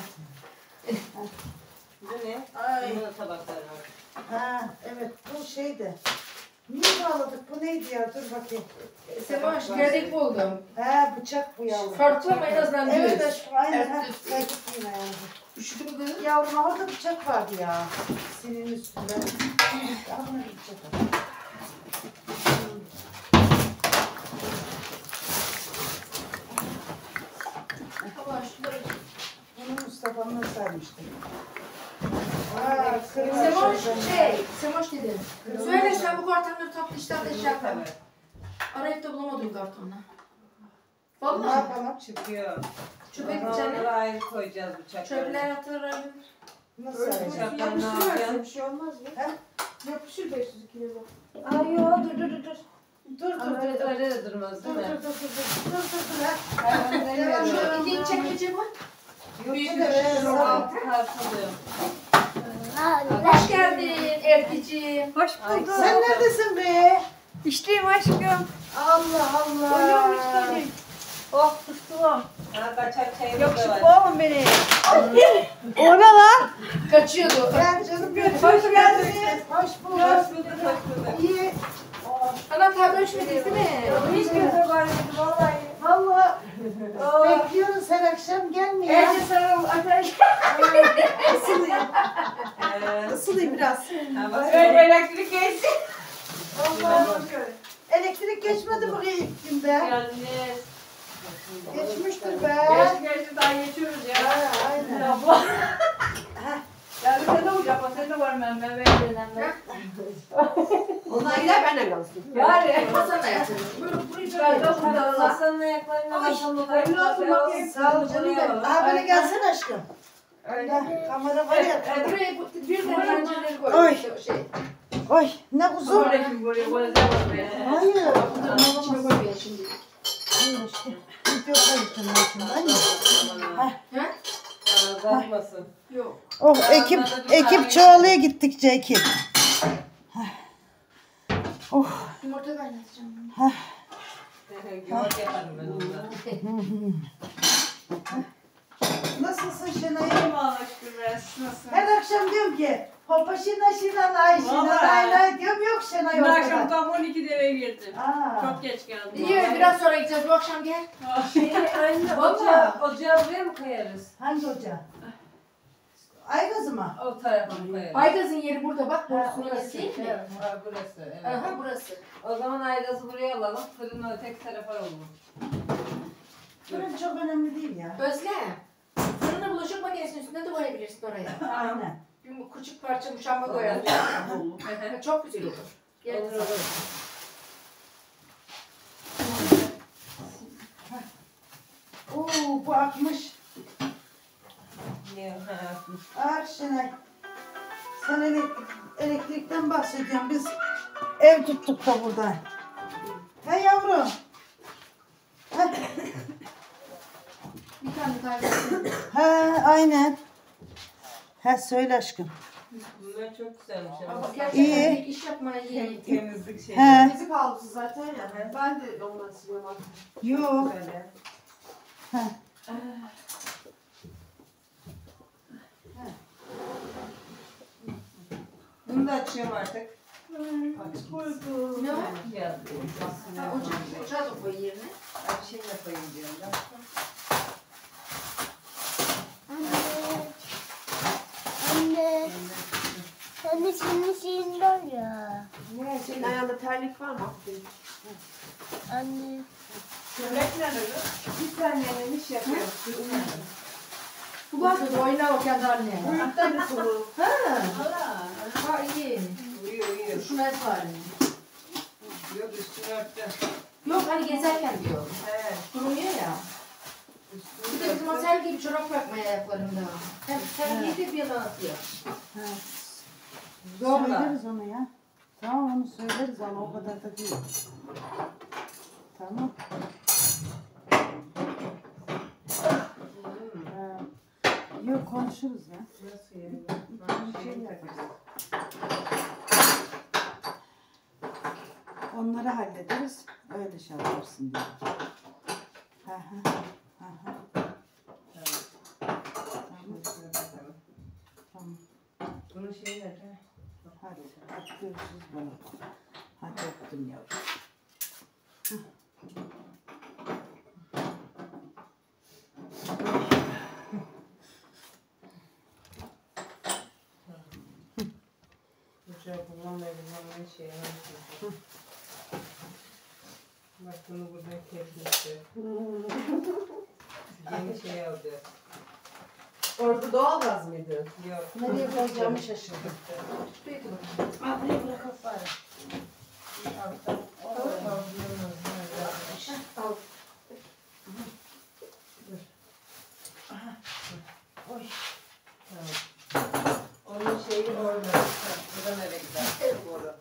Bu ne? Ay. Bunun tabakları var. Ha evet bu şeydi. Niye bağladık? Bu neydi ya? Dur bakayım. Semaş geldik buldum. Ha bıçak bu yavrum. Farklı ama en azından Evet düz. aşkım aynen. Ha, Evet, düz. kaybettim yavrum. Üşüdü mü kız? Yavrum orada bıçak vardı ya. Senin üstünde. Al buna bir bıçak al. Allah şunları. Bunu Mustafa'mla sarmıştım. Aa, kırmızı Semoş şuradan. şey, Semoş dedi. Söyle sen bu kartonları topla işte ateş yakma. Arayıp da bulamadım kartonla. Ne Vallahi. yapalım? Çıkıyor. Çöpe Onları gideceğine. ayrı koyacağız bıçakları. Çöpler atılır. Nasıl saracağım? Bıçaklar ne yapacaksın? Bir şey olmaz mı? Yapışır beş yüz kilo. Ay yo dur dur dur dur. Dur dur dur. Ama öyle, Dur öyle de durmaz dur değil dur mi? dur dur. Dur dur dur ha. Hayvan Devam, demiyorum. devam. Şu ikinci çekmece var. Yok Büyük bu bir da be, şişe sabun. Altı tartılıyor. Hoş geldin Erkeciğim. Hoş Ay, bulduk. Sen neredesin be? İşteyim aşkım. Allah Allah. Uyuyorum işte. Oh fıstığım. Ha kaçak çayımız Yok da şu var. oğlum beni. O ne lan? Kaçıyordu. Gel canım benim. Hoş geldiniz. Hoş Hoş bulduk. bulduk, hoş bulduk. İyi. Anahtar ölçmediniz değil mi? Hiç göze varmadı vallahi. Valla Oh. bekliyoruz her akşam gelmiyor. Ece sarıl ateş. Ee, Isılayım biraz. ha, bak- Öyle elektrik geçti. Allah. Elektrik geçmedi buraya ilk günde. Geldiniz. Geçmiştir be. Geçti geçti daha geçiyoruz ya. Ha, aynen. Abla. Yani sen de uyuyacak, sen de var ben ben beğenmem. Onlar gider benden kalsın. Yani. Hasan'la yatırdım. Buyurun burayı Ben de böyle. burada Masanın ayaklarına masanın hayırlı olsun bakayım. Sağ ol canım benim. Aa böyle gelsene aşkım. Öyle. Kamera var ya. Buraya bu- bir de pencereleri koy. Ay. İşte o Şey. Oy ne kuzum. Buraya kim buraya buraya zaman be. Hayır. Bunların içine koymayın şimdi. Hayır işte. Video kayıtım ben şimdi. Anne. Ha? Bakmasın. Yok. Oh ekip ekip çoğalıyor gittikçe ekip. Oh. Yumurta kaynatacağım. Yoğurt yaparım ben ondan. Nasılsın Şenay? Allah'a şükür be. Nasılsın? Her akşam diyorum ki Hopa şina şina lay şina Vallahi. lay lay diyorum yok Şenay Dün akşam ortada. tam on ikide eve girdim. Aa. Çok geç geldim. İyi biraz sonra gideceğiz. Bu akşam gel. Şeyi önüne Vallahi. ocağı, ocağı buraya mı koyarız? Hangi hoca? Aygazı mı? O tarafa mı koyarız? Aygaz'ın yeri burada bak. Ha, Borusunun orası. yeri değil mi? Ha, burası, evet. Aha burası. O zaman aygazı buraya alalım, fırını öteki tarafa alalım. Fırın çok önemli değil ya. Özlem. Fırını bulaşık makinesinin üstünde de koyabilirsin oraya. Aynen. Bir küçük parça muşamba koyalım. Çok güzel olur. Gel. Olur, olur. Oo bu akmış. Ne, ha, Ah Şenay. Sen elektrik, elektrikten bahsediyorsun. Biz ev tuttuk da burada. He yavrum. He, Bir tane kahve. he aynen. He söyle aşkım. bunlar çok güzelmiş ama. Ama gerçekten İyi. bir iş yapmaya iyi. Temizlik şeyi. He. Bizi kaldı zaten ya. Ben de ondan siliyorum artık. Yok. Böyle. He. Bunu da açıyorum artık. Ne o? Ya, Ha, ocağı, ocağı da koy yerine. bir şey yapayım diyorum ben. Anne. Anne. Anne senin şeyin var ya. Ne? Senin ayağında terlik var mı? Aferin. Anne. Köpek nerede? Bir tane iş yapıyor. Bu bakın oyna o kendi haline. Büyükten de sulu. Ha. Hala. Ha iyi. Uyuyor uyuyor. Şu mes var. Yok üstünü örttü. Yok hani gezerken diyor. Evet. Kurumuyor ya. Bir de bizim otel gibi çorap yapmaya ayaklarımda. Hem, hem giydi bir yana atıyor. Zorla. Söyleriz onu ya. Tamam onu söyleriz ama o kadar da değil. Tamam. Ha. Yok konuşuruz ya. Nasıl yani? Bir şey yaparız. Onları hallederiz. Öyle şey yaparsın diye. Hı hı. Hı hı. Tamam. Tamam. Bunun şeyi nerede? Hadi. Hadi görüşürüz bana. Hadi öptüm yavrum. Bıçağı kullanmayı kullanmayı şey yapıyor. Bak bunu buradan kesmişti. Yeni şey aldı. Orada doğalgaz mıydı? Yok. Nereye koyacağımı şaşırdım. Al buraya bırak bari. Al. Oy. Onun şeyi orada. Buradan eve gider. Evet doğru.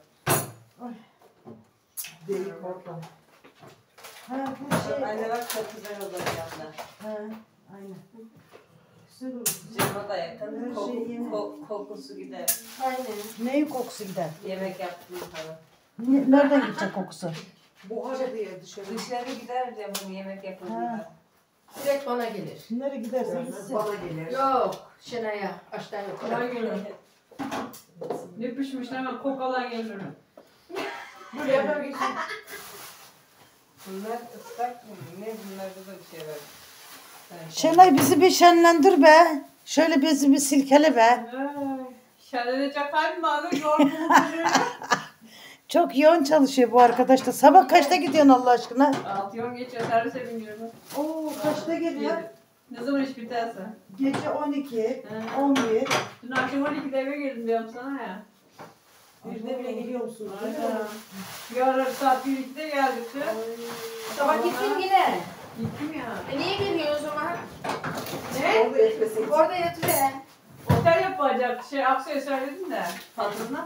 Delik orada. Ha bu şey. Anne bak çok güzel olur yanlar. Ha, aynen. Güzel olur. Cama da yakın. Her Koku, şey yeni. ko- kokusu gider. Aynen. Neyin kokusu gider? Yemek yaptığım falan. Ne- Nereden gidecek kokusu? Buhar diye dışarı. Dışarı gider camım yemek yapıldığında. Ha. Direkt bana gelir. Nereye gidersen gitsin. Bana gelir. Yok. Şenay'a. Aştan yok. Kolay gelsin. Ne pişmiş hemen kokalar gelir. Buraya böyle geçin. Bunlar ıslak mı? Ne bunlarda da bir şey var. Ben- Şenay bizi bir şenlendir be. Şöyle bizi bir silkele be. Şenlenecek halim var. Yorgun oluyor. Çok yoğun çalışıyor bu arkadaş da. Sabah kaçta gidiyorsun Allah aşkına? Altı yıl geçiyor. Servise biniyorum. Oo kaçta geliyor? Ne zaman iş biterse. Gece on iki, He. on bir. Dün akşam on ikide eve girdim diyorum sana ya. Birde bile geliyor musun? Aynen. Bir ara saat bir ikide geldik de. Sabah gittin yine. Gittim ya. E niye geliyor o zaman? Ne? Orada yetmesin. Orada yatıyor. Otel yapacak. Şey Aksu'ya söyledim de. Patrona.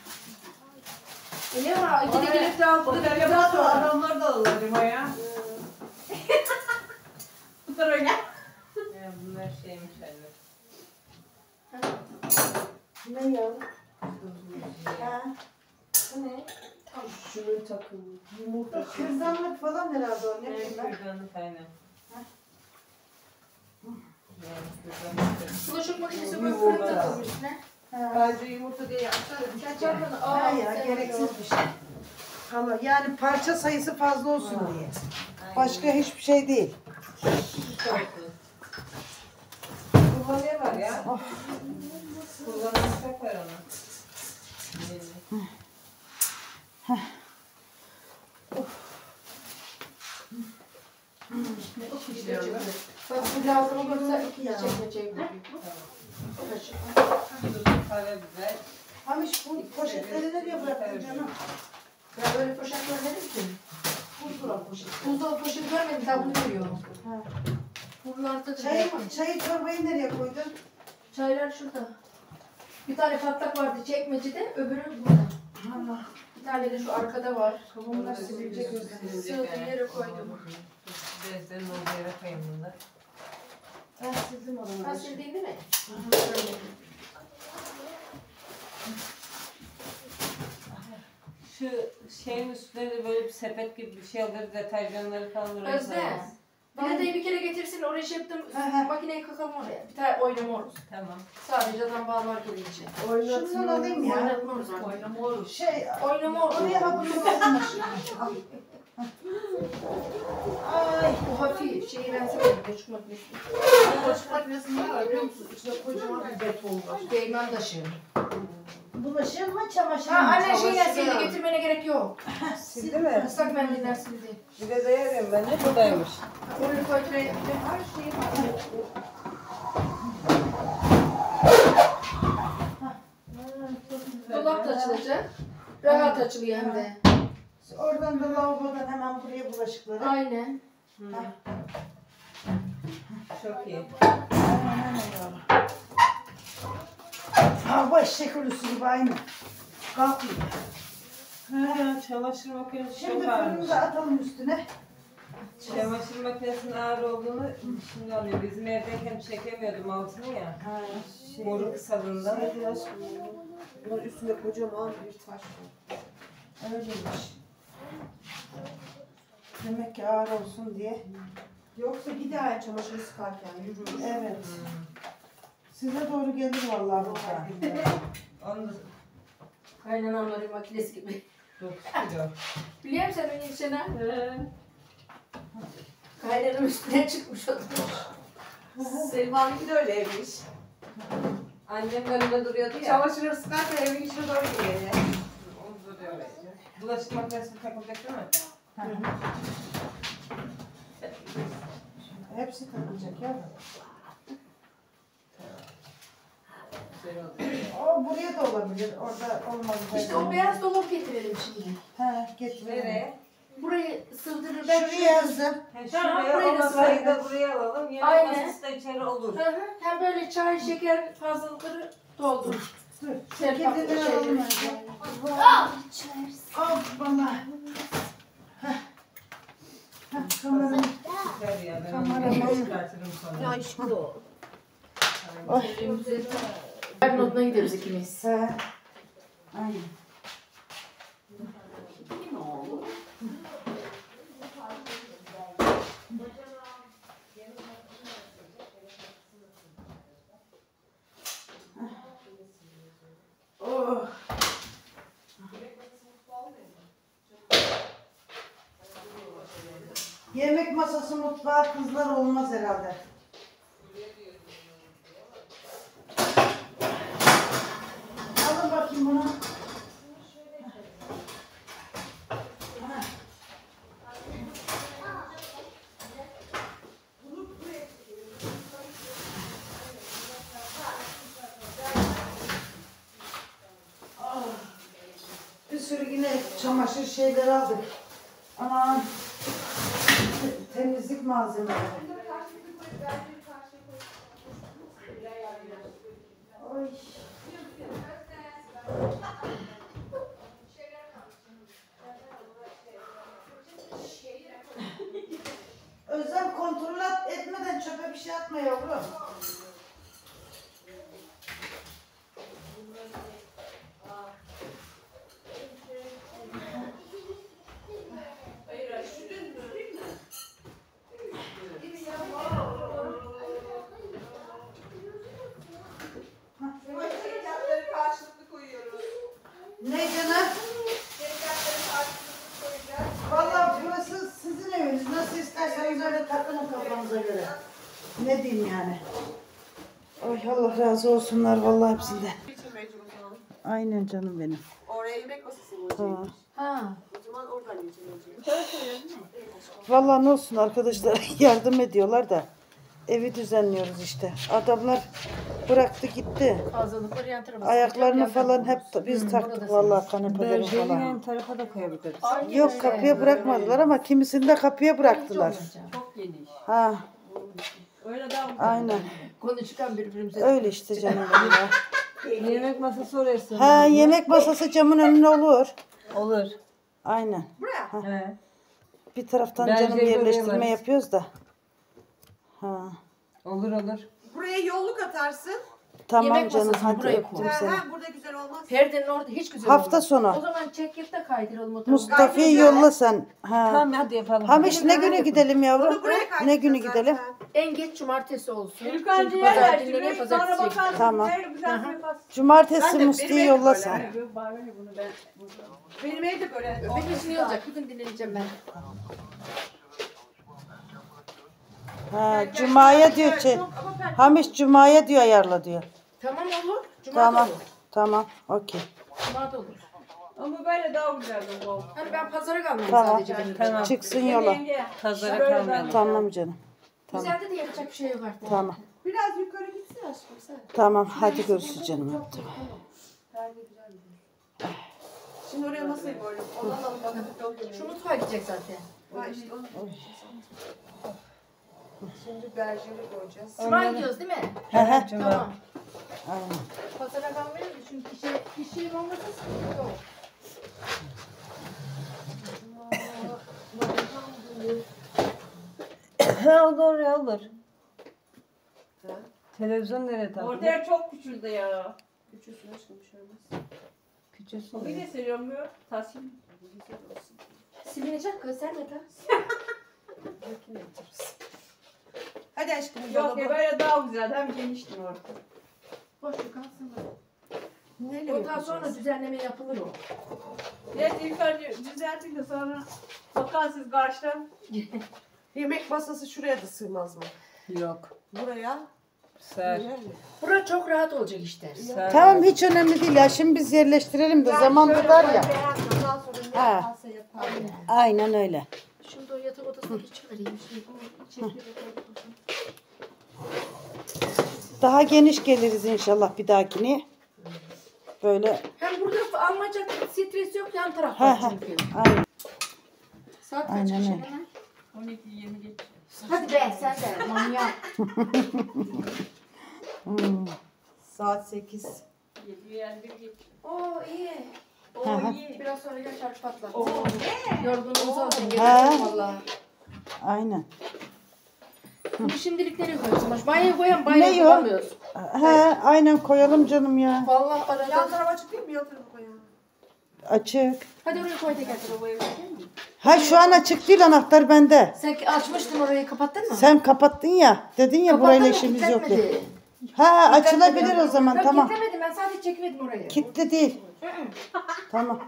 E ne var? İkide gelip de altıda Otel bir daha yaparsa sonra. adamları da alırım ya. Bu tarafa gel. Ya bunlar şeymiş anne. Ne ya? Ha? Bu ne? Şunun takımı. Yumurta. Kürdanlık falan herhalde o. Ne Ne bunlar? kürdanlık aynen. Yani kürdanlık. Bulaşık makinesi Bu böyle yumurta. fırın takılmış üstüne. Ha. Bence yumurta diye yapsana. Sen çarpmadın. Ha Aa ya sen gereksiz yok. bir şey. Allah yani parça sayısı fazla olsun Ha. diye. Aynen. Başka hiçbir şey değil. Kullanıyor var ya. Oh. Kullanıyor çok var ona. Yeni. Bak bu lazım olursa iki çekme çekme. Karabiber. Hamiş bu poşetleri nereye bıraktın canım? Ben böyle poşet görmedim ki. Buzdolabı poşeti. Buzdolabı poşeti görmedim. Daha bunu görüyorum. Ha. Buralarda da Çayı, çayı çorbayı nereye koydun? Çaylar şurada. Bir tane patlak vardı çekmecede, öbürü burada. Bir tane de şu arkada var. Kavunlar silecek özlem. Sığdığı yere koydum. Bezlerin olduğu yere koyayım bunu da. Ben sildim onu. Ben sildiğin değil mi? Şu şeyin üstüne de böyle bir sepet gibi bir şey alırız, deterjanları falan oraya Özde. koyarız. Biledeyi bir kere getirsin oraya şey yaptım. Hı hı. Makineyi kakalım oraya. Bir tane oynama olur. Tamam. Sadece adam bağlar gelince. Şundan alayım ya. Oynatma olur zaten. Oynama olur. Şey, Oynama olur. oraya hapını koydum. Ay. Bu hafif şeyi ben severim. Bulaşık makinesi. Bulaşık makinesinde var biliyor musun? İçine kocaman bir beton var. Değmen taşı. Bulaşır mı çamaşır Ha mı? anne şeyle Çamaşır sildi ya. getirmene gerek yok. Sildi mi? Islak mendiller sildi. Bir de dayarım ben de buradaymış. Onu koy şuraya. Her şeyi var. Dolap da açılacak. Rahat açılıyor hem de. Oradan da lavabodan hemen buraya bulaşıkları. Aynen. Ha. Çok iyi. Aynen öyle. Hava eşek ölüsü gibi aynı. Kalkmıyor. Ha, çamaşır makinesi Şimdi çok ağırmış. fırını da atalım üstüne. Çamaşır makinesinin ağır olduğunu şimdi anlıyor. Bizim evdeyken çekemiyordum altını ya. Ha, şey. Boru kısalığından. Hadi aşkım. Bunun üstünde kocaman bir taş var. Öyleymiş. Demek ki ağır olsun diye. Yoksa gider çamaşır sıkarken yürür. Evet. Size doğru gelir vallahi burada. Onu da Kaynananların makinesi gibi. dokuz kilo. Biliyor musun sen onun içine? He. Kaynananın üstüne çıkmış oturmuş. Selma'nınki de öyleymiş. Annemin önünde duruyordu ya. Çamaşırı sıkarken evin içine doğru gidiyor. Onu da öyleydi. Bulaşık makinesine takılacak değil mi? Hepsi takılacak ya. Güzel oldu. O buraya da olabilir. Orada olmaz. İşte o beyaz dolap getirelim şimdi. He, getirelim. Nereye? Burayı sığdırır. Ben Şuraya yazdım. He, Tamam, şuraya burayı o da masayı sıra- da buraya alalım. Yemek Aynen. masası da içeri olur. Hı hı. Hem böyle çay, şeker fazlalıkları doldur. Dur. Sen Çekirdeğini tatlı alalım şeyleri. önce. Hoppala. Heh. Heh, kameranı. Süper ya. Ben Kameraman. onu çıkartırım sonra. Aşkım. Ben oduna gideriz ikimiz. He. Aynen. Oh. Yemek masası mutfağı kızlar olmaz herhalde. Alın bakayım bunu. Ah. Bir sürü yine çamaşır şeyler aldık. Aman te- temizlik malzemeleri. Oy. Özlem kontrol et- etmeden çöpe bir şey atma yavrum. Şekerleri karşılıklı koyuyoruz. Ne canım? Şekerleri karşılıklı koyacağız. Vallahi burası sizin eviniz. Nasıl isterseniz öyle takılın kafanıza göre. Ne diyeyim yani? Ay Allah razı olsunlar vallahi hepsinden. İçin mecbur o zaman. Aynen canım benim. Oraya yemek masası mı? Ha. Ha. O zaman oradan yiyeceğim. Vallahi ne olsun arkadaşlar yardım ediyorlar da evi düzenliyoruz işte. Adamlar bıraktı gitti. Fazlalıkları yan tarafa. Ayaklarını falan hep biz taktık vallahi kanepeleri Berjeri falan. yan tarafa da koyabiliriz. Yok kapıya bırakmadılar ama kimisini de kapıya bıraktılar. Çok geniş. Ha Öyle daha mı? aynen. Konu çıkan birbirimize. Öyle işte canım benim ya. Yemek masası oraya sığınır. Ha yemek masası camın önüne olur. Olur. Aynen. He. Bir taraftan Bence canım de yerleştirme varız. yapıyoruz da. Ha. Olur olur. Buraya yolluk atarsın. Tamam Yemek canım masasını hadi buraya öptüm koy. seni. Ha, burada güzel olmaz. Perdenin orada hiç güzel Hafta olmaz. sonu. O zaman çek git de kaydıralım o tarafa. Mustafa'yı yolla sen. Ha. Tamam hadi yapalım. Hamiş ne günü gidelim yavrum? Onu buraya kaydıracağız Ne günü zaten. gidelim? En geç cumartesi olsun. İlk önce Çünkü yer pazar ver dinleneye şurayı, pazartesi sonra gidelim. bakarsın. Tamam. Nerede güzel bir yaparsın. Cumartesi Ben de Musti'yi benim yolla evde sen. böyle. Benim Barbara bunu ben Benim evde böyle. Benim için iyi olacak. Bugün dinleneceğim ben. Ha, Cuma'ya diyor ki. Hamiş Cuma'ya diyor ayarla diyor. Tamam olur. Cuma Tamam. da olur. Tamam. Okey. Cuma da olur. Ama böyle daha güzel olur. Hani ben pazara kalmam Tamam. sadece benim için. Tamam. Çıksın yola. Pazara Böyle kalmayalım. Tamam canım. Tamam. Güzelde de yapacak bir şey yok artık. Tamam. Biraz yukarı gitsin aşkım sen. Tamam. Hadi görüşürüz canım. Öptüm. Şimdi oraya masayı böyle. Onu alalım bakın. Şu mutfağa gidecek zaten. Ha işte onu. Şimdi berjeri koyacağız. Cuma gidiyoruz değil mi? Hı hı. Cuma. Tamam. Aynen. Pazara kalmayalım da çünkü kişi, kişi olmasa sıkıntı yok. Ha olur ya olur. Ha? Televizyon nereye takıldı? Ortaya çok küçüldü ya. Küçülsün aşkım bir şey olmaz. Küçülsün. Bir de seviyorum ya. Tasvim. Güzel olsun. Silinecek kız sen de ta. Makine yaparız. Hadi aşkım. Yok dolabı- ya böyle daha güzel. Hem geniştim orada. Boşluk kalsın da. Neyle Ondan yapacağız? sonra düzenleme yapılır o. Evet ilk önce düzelttik de sonra bakarsınız karşıdan. Yemek masası şuraya da sığmaz mı? Yok. Buraya. Ser. Güzel mi? Bura çok rahat olacak işte. Ser. Tamam hiç önemli değil ya. Şimdi biz yerleştirelim de zaman şöyle tutar koy, ya. beğendim. Ondan sonra ne Ha. yaparsa yapar. Aynen öyle. Şunu da o yatak odasındaki çıkarayım. Şimdi o içeri bir yatak odası. Daha geniş geliriz inşallah bir dahakine. Böyle. Hem burada almayacak stres yok yan Ha tarafta ha. çünkü. Aynen. Saat kaç Aynen akşam öyle. hemen? on iki yirmi geç. Hadi be sen de manyak. Hmm. Saat sekiz. yedi yirmi bir geç. Oo iyi. Hı hı. Oo iyi. Biraz sonra gel şarj patlat. Yorgunluğumuzu alsın. Ha. Gelirim valla. Aynen. Bunu şimdilik nereye koyuyorsun? Baş banyoya koyan Ne banyoya yok? koyamıyoruz. Ha, aynen koyalım canım ya. Valla Yan arada. tarafa açık değil mi? Yan tarafa koyalım. Açık. Hadi oraya koy teker. Ha şu an açık değil, anahtar bende. Sen açmıştın orayı kapattın mı? Sen kapattın ya. Dedin ya Kapattın burayla mı? işimiz yok diye. Kilitlenmedi. Ha açılabilir o zaman, Yok, tamam. kilitlemedim ben sadece çekiverdim orayı. Kilitli değil. Hı hı. Tamam.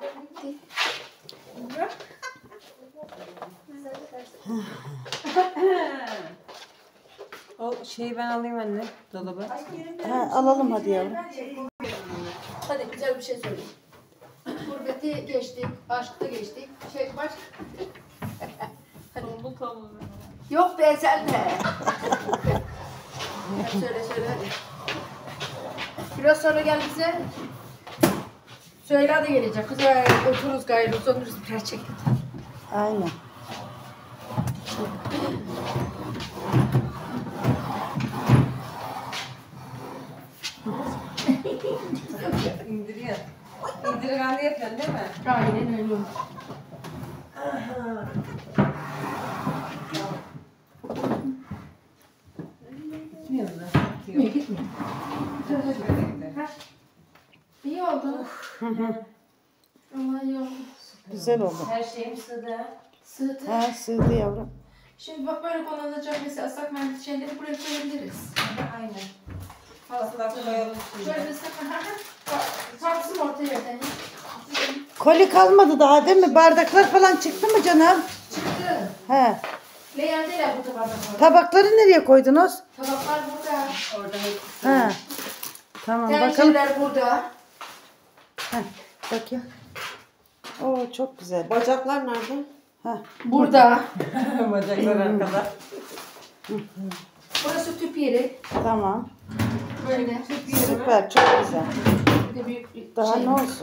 O şeyi ben alayım anne. Dolaba. Ha, alalım hadi yavrum. Hadi güzel bir şey söyleyeyim. Gurbeti geçtik, aşkta geçtik. Şey baş... Tombul tombul. Yok be sen de. Hadi söyle söyle hadi. Biraz sonra gel bize. Söyle de gelecek. Kız ay, otururuz gayrı uzanırız biraz çekin. Aynen. İndiriyor. İndirganlı yapıyorsun değil mi? Aynen öyle. Gitmiyor mu? Gitmiyor gitmiyor. Ha. İyi oldu. Ama iyi oldu. Güzel oldu. Her şeyim sığdı. Sığdı. Ha sığdı yavrum. Şimdi bak böyle kullanılacak mesela ıslak mendil şeyleri buraya koyabiliriz. Aynen. Fazla koyalım şimdi. Şöyle ıslak kalsın ortaya yerden. Koli kalmadı daha değil mi? Bardaklar falan çıktı mı canım? Çıktı. He. Leğendeler bu tabaklar. Tabakları nereye koydunuz? Tabaklar burada. Orada hep. Ha. Tamam bakalım. Tencereler burada. Heh, bakayım. Oo çok güzel. Bacaklar nerede? Ha. Burada. Bacaklar arkada. Burası tüp yeri. Tamam. Böyle. Süper, çok güzel. Bir de büyük bir Daha şey. ne olsun?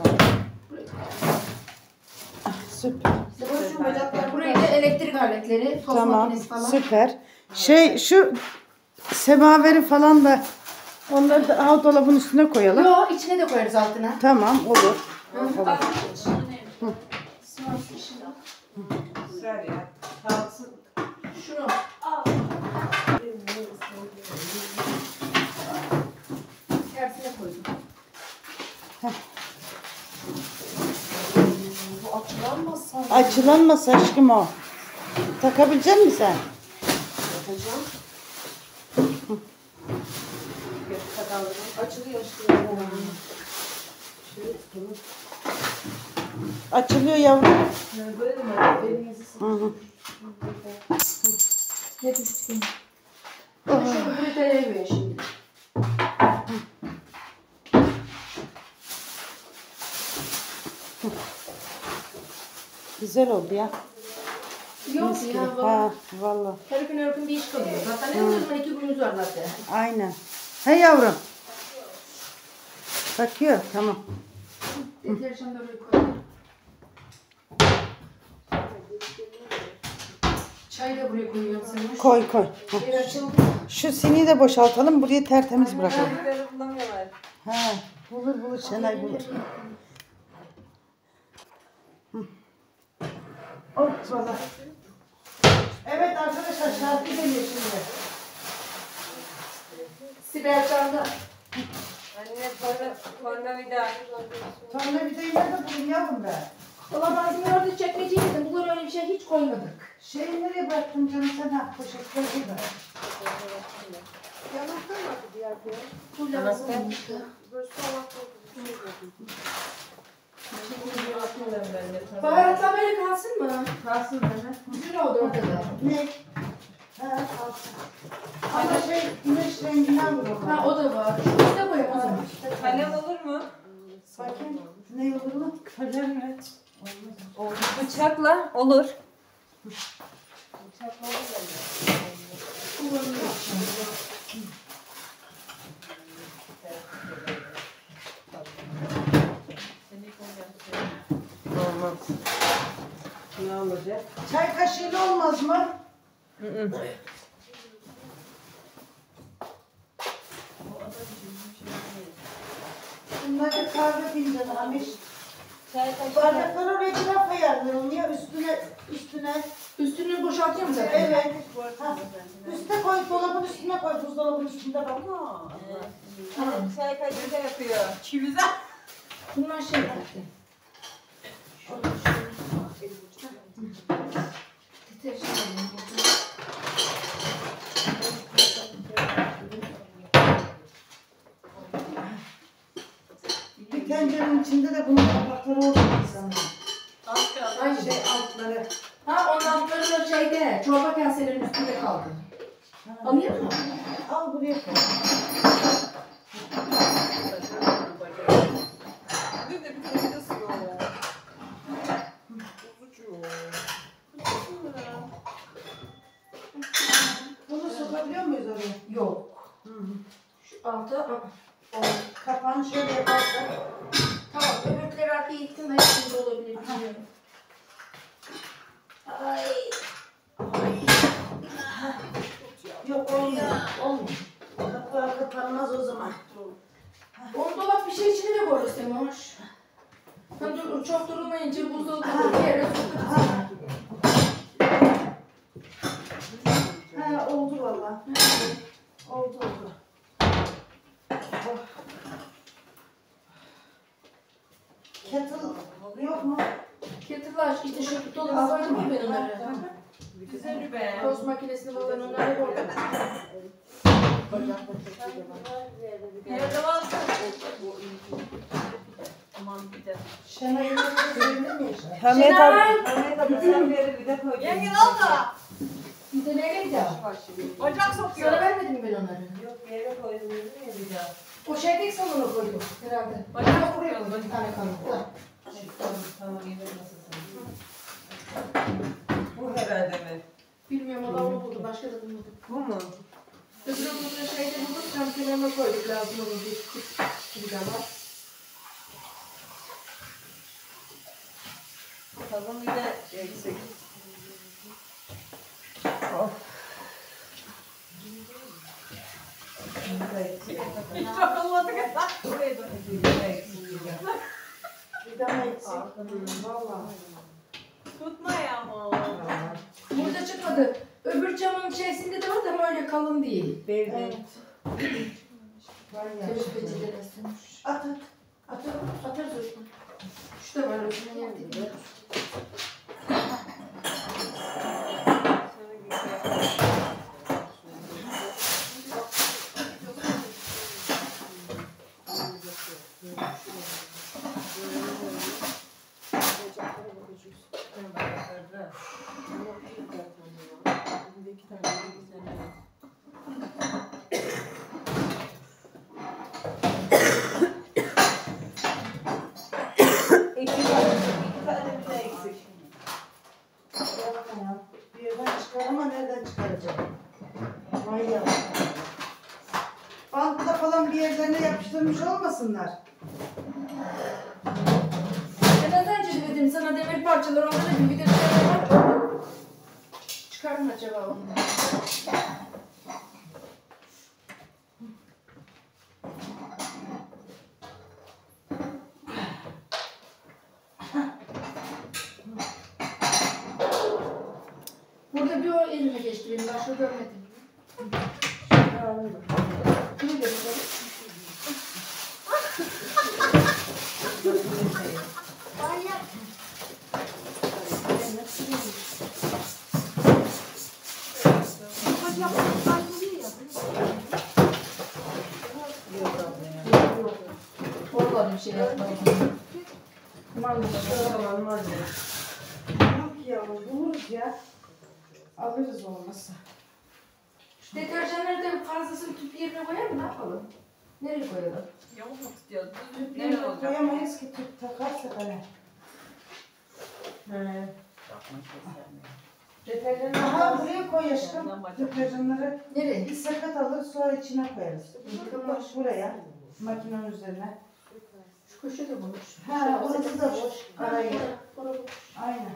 Ah, süper. Burası bacaklar. Burayı da elektrik aletleri, tost Tamam. makinesi falan. Süper. Şey şu semaveri falan da onları da al dolabın üstüne koyalım. Yo içine de koyarız altına. Tamam olur. Hı. Güzel ya. Kalsın. Şunu. Ters Bu açılanmazsa Açılanmasa aşkım o. Takabilecek misin sen? yapacağım. Açılıyor işte. Şöyle tutalım. Açılıyor yavrum. Yani böyle mi? Elinizi Hı hı. Ne düştün? Şunu buraya tereyağıyor şimdi. Güzel oldu ya. Yok Mis gibi. ya. Ha, valla. Her gün her gün bir iş kalıyor. Zaten ne o zaman iki günümüz var zaten. Aynen. He yavrum. Bakıyor. Tamam. Deterjan da oraya koyalım. Çayı da buraya koyuyorum sana. Koy koy. Heh. Yer açıldı. Şu siniyi de boşaltalım. Burayı tertemiz bırakalım. Çocukları bulamıyorlar. Ha, bulur bulur Şenay bulur. Hoppala. Evet arkadaşlar şarkı geliyor şimdi. Sibel Can'da. Anne torna, tornavida. Tornavidayı nerede bulayım yavrum ben? Valla ben bizim orada çekmeceydim. Bunlar öyle bir şey hiç koymadık. Şeyi nereye bıraktın canım sen ha? Poşetleri gibi. Bu lazım olmuştu. Baharatlar böyle kalsın mı? Kalsın bana. Güzel oldu orada da. Ne? Ha, alsın. Ama şey güneş renginden vurur. Ha o da var. Şunu da koyalım o zaman. Kalem olur mu? Bakayım. Ne olur mu? Kalem mi? Olur. Bıçakla olur. Bıçakla olur. Olmaz. Ne olacak? Çay kaşığıyla olmaz mı? Hı hı. Bunlar da kahve fincanı Hamiş. Çay kaşığı. Bardakları oraya kira koyarlar onu ya üstüne üstüne. Üstünü boşaltıyor mu zaten? Evet. Ha, üstüne koy dolabın üstüne koy buzdolabının üstünde bak. Anne çay kaşığı da yapıyor. Çivize. Bunlar şey zaten. Deterjan alayım burada. Bir tencerenin içinde de bunun kapakları olsun sana. Aynı şey. Altları. Ha onun altları da şeyde, çorba kaselerinin üstünde kaldı. Anlıyor musun? Al buraya koy. Bir de bir tane de suyu. Bunu sokabiliyor muyuz oraya? Yok. Hı hı. Şu altı, aa, o. Kapağını şöyle yaparsak. Tamam, öbürkleri arkaya yıktım, hepsinde olabilir bilmiyorum. Ay. Yok olmuyor. Olmuyor. Kapağı kapanmaz o zaman. Onu dolap bir şey içine de koyuyorsun hoş. Ben dur, çok durulmayınca buzdolabı bir yere sokup Ha oldu valla. Oldu oldu. Oh. Kettle yok mu? kettle'lar işte şu dolaba koydum ya ben onları. Güzel be. Tost makinesini falan onları koydum. Nerede varsa. Şenay'ın söylenir mi? Hamiyet abla. Hamiyet abla sen bir yere bir de koy. Yengin abla. Bir de nereye gidiyor? Ocak sokuyor. Sana vermedim mi ben onları? Yok bir yere koydum dedim ya bir daha. O şeydeki salona koydum herhalde. Ocak buraya koydum. Bir tane kaldı. Tamam tamam yemek masası. Bu herhalde mi? Bilmiyorum o da onu buldu. Başka da bulmadım. Bu mu? Öbür okulda şeyde bulduk. Tam kenarına koyduk. Lazım olur diye. Bir daha var. Tadım bir de eksik. Of. Bu da eksik. Hiç bakılmadı ki. Buraya da eksik. Bir daha eksik. Valla. Tutma ya ama. Burada çıkmadı. Öbür camın içerisinde de var da ama öyle kalın değil. Belli. Var ya. Temiz peçete sürmüş. At at. At at. Bir yerden çıkar ama nereden çıkaracağım? Vay ya. Bantla falan bir yerlerine yapıştırmış olmasınlar. Ben az önce dedim sana demir parçaları orada dedim. Bir de bir tane var orada. Çıkar mı acaba onu? Burada bir o elime geçti benim. Başka görmedim. Kimi göstereyim? Orada bir şey yapmayın. Tamam mı? Yok ya buluruz ya. Alırız olmasa. Şu deterjanları da fazlasını tüp yerine koyar mı? Ne yapalım? Nereye koyalım? Yamuk mu tutuyoruz? Tüp Nereye yerine olacak? koyamayız ki tüp takarsak hani. He. Aha buraya koy aşkım. Deterjanları Nereye? bir sakat alır sonra içine koyarız. Bak buraya. Makinenin üzerine. Şu köşe de boş. Ha orası da boş. Arayı. Orada boş. Aynen.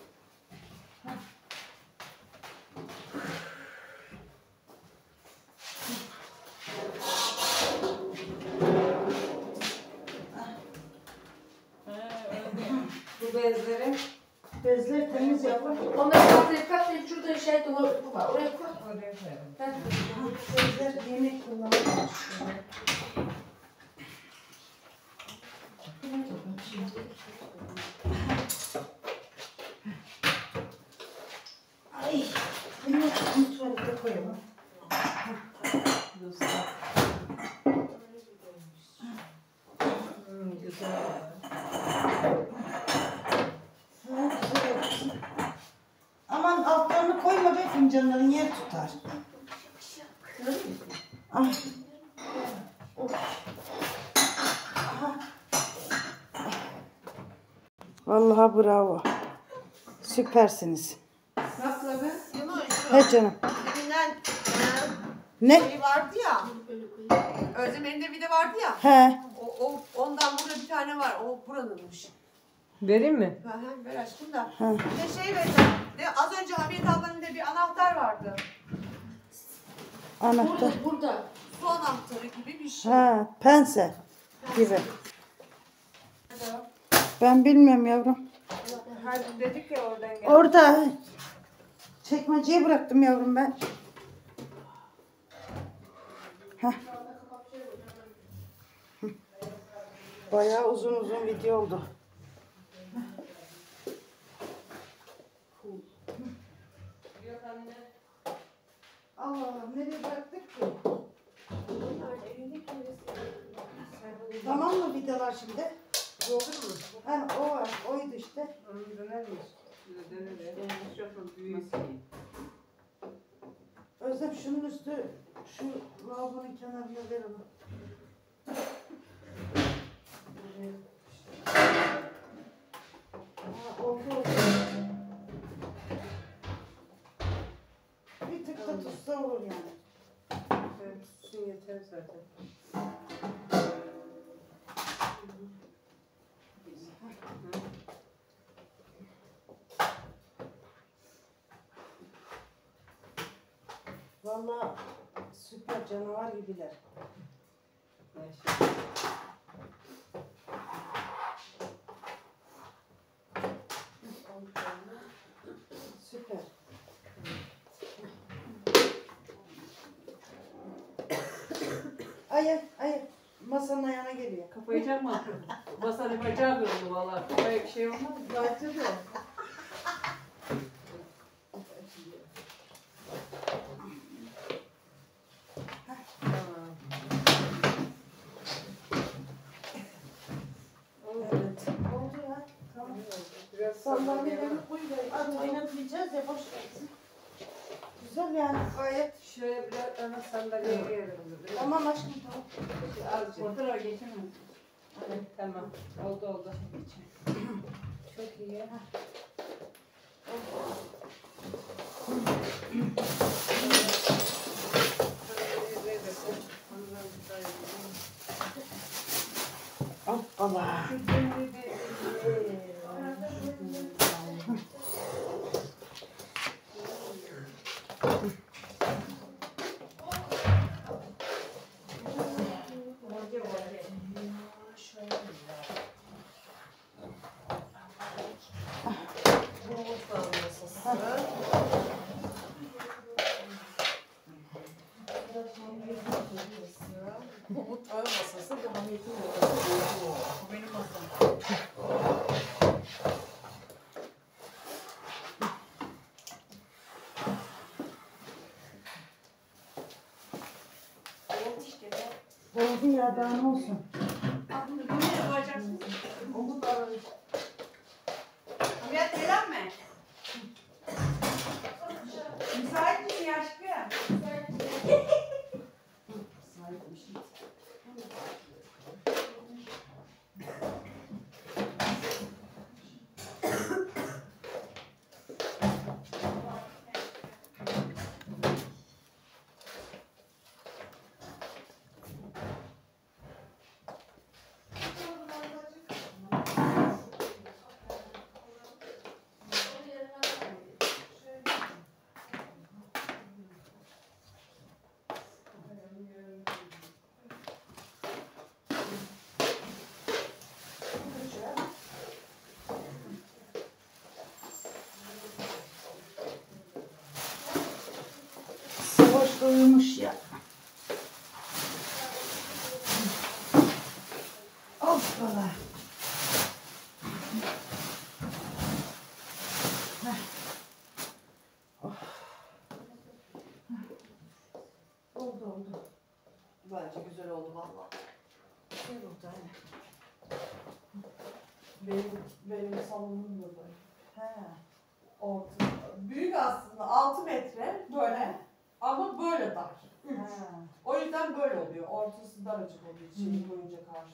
Bu bezleri Bezler temiz yapar. Onları katlayıp katlayıp şurada şey dolabı var. Oraya koy. oraya koyalım. Ben Bezler yemek kullanılır. Ay, bunu tuvalete koyalım. Hmm, güzel. Ha, güzel olsun. Aman altlarını koyma be fincanların yer tutar. Ay. Aha. Vallahi bravo. Süpersiniz. ne yaptılar be? He canım. Dibinden Ne? şey vardı ya. Özlem'in de bir de vardı ya. He. O, o ondan burada bir tane var. O buranınmış. Vereyim mi? Ha, ha, ver aşkım da. Ha. Bir de şey vereceğim. De az önce Hamiyet ablanın da bir anahtar vardı. Anahtar. Burada, burada. Su anahtarı gibi bir şey. Ha, pense gibi. Ben bilmiyorum yavrum. Hadi dedik ya oradan gel. Orada çekmeceye bıraktım yavrum ben. Heh. Hı. Bayağı uzun uzun video oldu. Allah Allah nereye bıraktık ki? Tamam mı videolar şimdi? Olur mu? Ha, o var, oydu işte. Onu döner miyiz? Şöyle dönelim. Şöyle büyük. Özlem şunun üstü, şu lavabonun kenarına ver onu. Ha, oldu oldu. Bir tık da tutsa olur yani. Evet, sizin yeter zaten. Vallahi süper canavar gibiler. Maşallah. Süper. Ay ay masanın ayağına geliyor. Kafayı çarpma. Masanın bacağı kırıldı valla. Kafaya bir şey olmaz. Bence de. Tamam. Sandalyeleri koy da at oynatmayacağız ya boş versin. Güzel yani gayet. Şöyle biraz ana sandalyeye verelim. Tamam aşkım tamam. Azıcık. Ortalara geçemem. Evet, tamam. Oldu oldu. Çok iyi. Hoppala. Bu mutfağın masası, bu Hamiyet'in masası. Bu benim masam. Oldu ya daha ne olsun. Umut aramış. Hamiyet selam mı? Müsait misin aşkım? Savaş da uyumuş ya. Hoppala. Oldu oldu. Bence güzel oldu valla. Güzel oldu hani. Benim, benim salonum da böyle. He. Orta. Büyük aslında altı metre böyle ama böyle dar. He. O yüzden böyle oluyor. Ortası daracık oluyor. Şeyi koyunca karşı.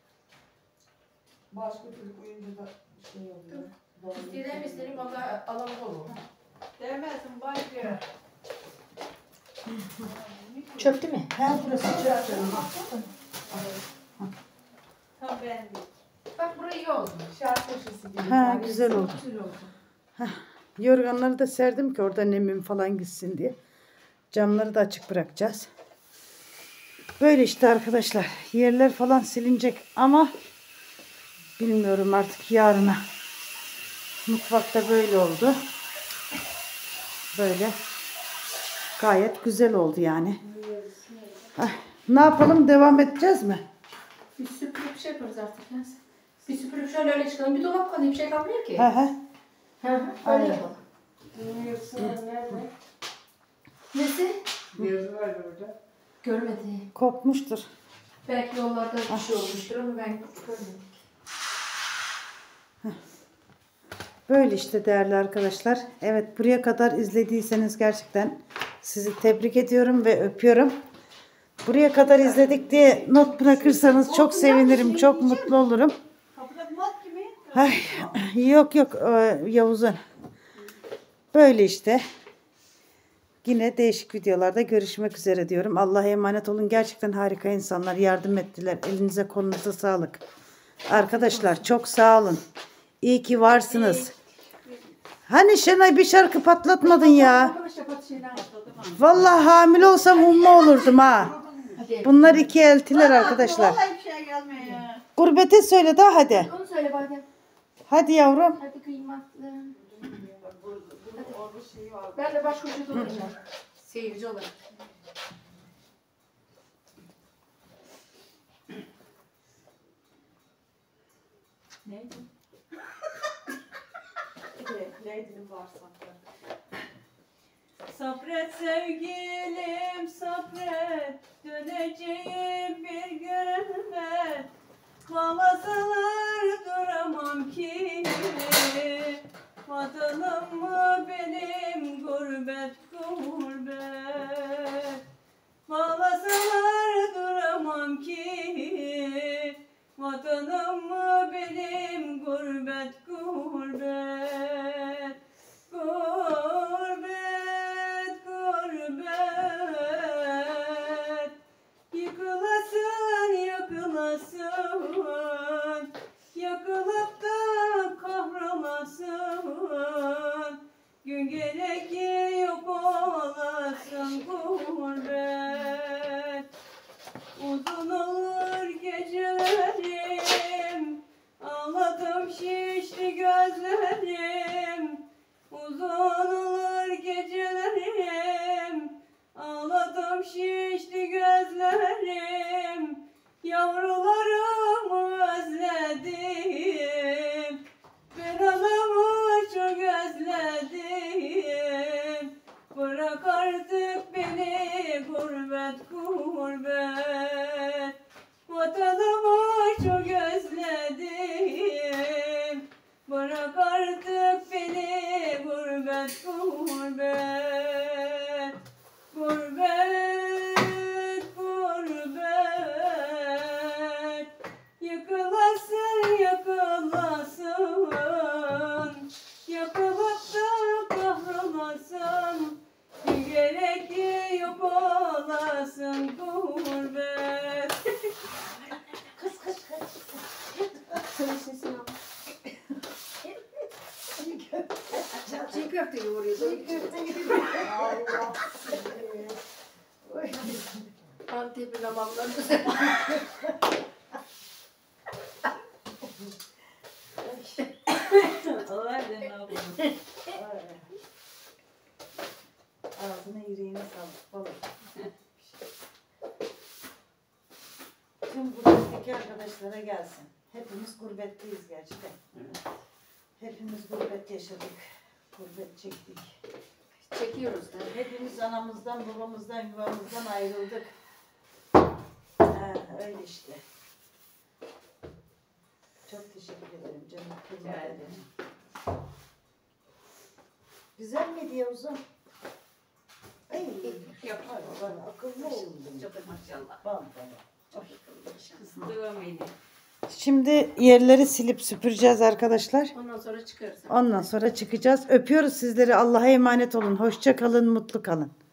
Başka türlü koyunca da şey oluyor. İstediğim isterim valla alanı olur. Demezsin bacı. Çöktü mü? He burası çok canım. Tam beğendim. Bak burayı iyi oldu. Şark köşesi gibi. Ha güzel oldu. Güzel oldu. Yorganları da serdim ki orada nemim falan gitsin diye. Camları da açık bırakacağız. Böyle işte arkadaşlar. Yerler falan silinecek ama bilmiyorum artık yarına. Mutfakta böyle oldu. Böyle. Gayet güzel oldu yani. Ah, ne yapalım? Devam edeceğiz mi? Bir süpürüp bir şey yaparız artık. Neyse. Bir süpürüp şöyle öyle çıkalım. Bir dolap kalıyor. Bir şey kalmıyor ki. He he. Hı hı. Öyle Aynen. yapalım. Nerede? Nesi? Yazı var orada. Görmedi. Kopmuştur. Belki yollarda bir şey olmuştur ama ben görmedim. Böyle işte değerli arkadaşlar. Evet buraya kadar izlediyseniz gerçekten sizi tebrik ediyorum ve öpüyorum. Buraya kadar izledik diye not bırakırsanız çok sevinirim, çok mutlu olurum. Ay, yok yok e, Yavuz'un. Böyle işte. Yine değişik videolarda görüşmek üzere diyorum. Allah'a emanet olun. Gerçekten harika insanlar yardım ettiler. Elinize kolunuza sağlık. Arkadaşlar çok sağ olun. İyi ki varsınız. Hani Şenay bir şarkı patlatmadın ya. Arkadaşlar pat şeyler atladım. Vallahi hamile olsam humma olurdum ha. Hadi. Bunlar iki eltiler arkadaşlar. Vallahi bir şey gelmiyor ya. Gurbete söyle de hadi. Onu söyle badem. Hadi yavrum. Hadi kıymatlı. Orada şeyi var. Ben de baş köşede olacağım. Seyirci olarak. Neydi? Lady'nin bağırsakları. Sabret sevgilim sabret, döneceğim bir gün ben. Bağlasalar duramam ki, Vatanım mı benim gurbet gurbet. Bağlasalar duramam ki. Vatanım mı benim gurbet gurbet. Gurbet gurbet. Yıkılasın yıkılasın. Yakılıp da kahrolasın. Gün gerek yok olasın gurbet. Uzun olur gecelerim, ağladım şişti gözlerim. Uzun olur gecelerim, ağladım şişti gözlerim. Yavrularımı özledim, ben anamı çok özledim. Bırak artık beni gurbet gurbet. Vatanımı çok özledim. Bırak artık beni gurbet gurbet. Gurbet gurbet. Yıkılasın yakılasın. Yakılıp da kahrolasın. Gerek yok olasın gurbet. Kız kız kız. Senin sesini al. Çiğ köfte yoğuruyoruz. Çiğ köfte gibi. Allah seni. Oy. Antep'in hamamları. Allah ne yapalım. Ay. Ağzına yüreğine sağlık balık. Tüm gurbetteki arkadaşlara gelsin. Hepimiz gurbetteyiz gerçekten. Hepimiz gurbet yaşadık. Gurbet çektik. Çekiyoruz da. Hepimiz anamızdan, babamızdan, yuvamızdan ayrıldık. Ha, öyle işte. Çok teşekkür ederim canım. Rica ederim. Güzel miydi Yavuz'um? Ay, Yok. ay, bana akıllı oldum. Çok maşallah. Bam bana. Çok akıllı maşallah. Kıstığım beni. Şimdi yerleri silip süpüreceğiz arkadaşlar. Ondan sonra çıkarız. Ondan sonra çıkacağız. Öpüyoruz sizleri. Allah'a emanet olun. Hoşça kalın, mutlu kalın.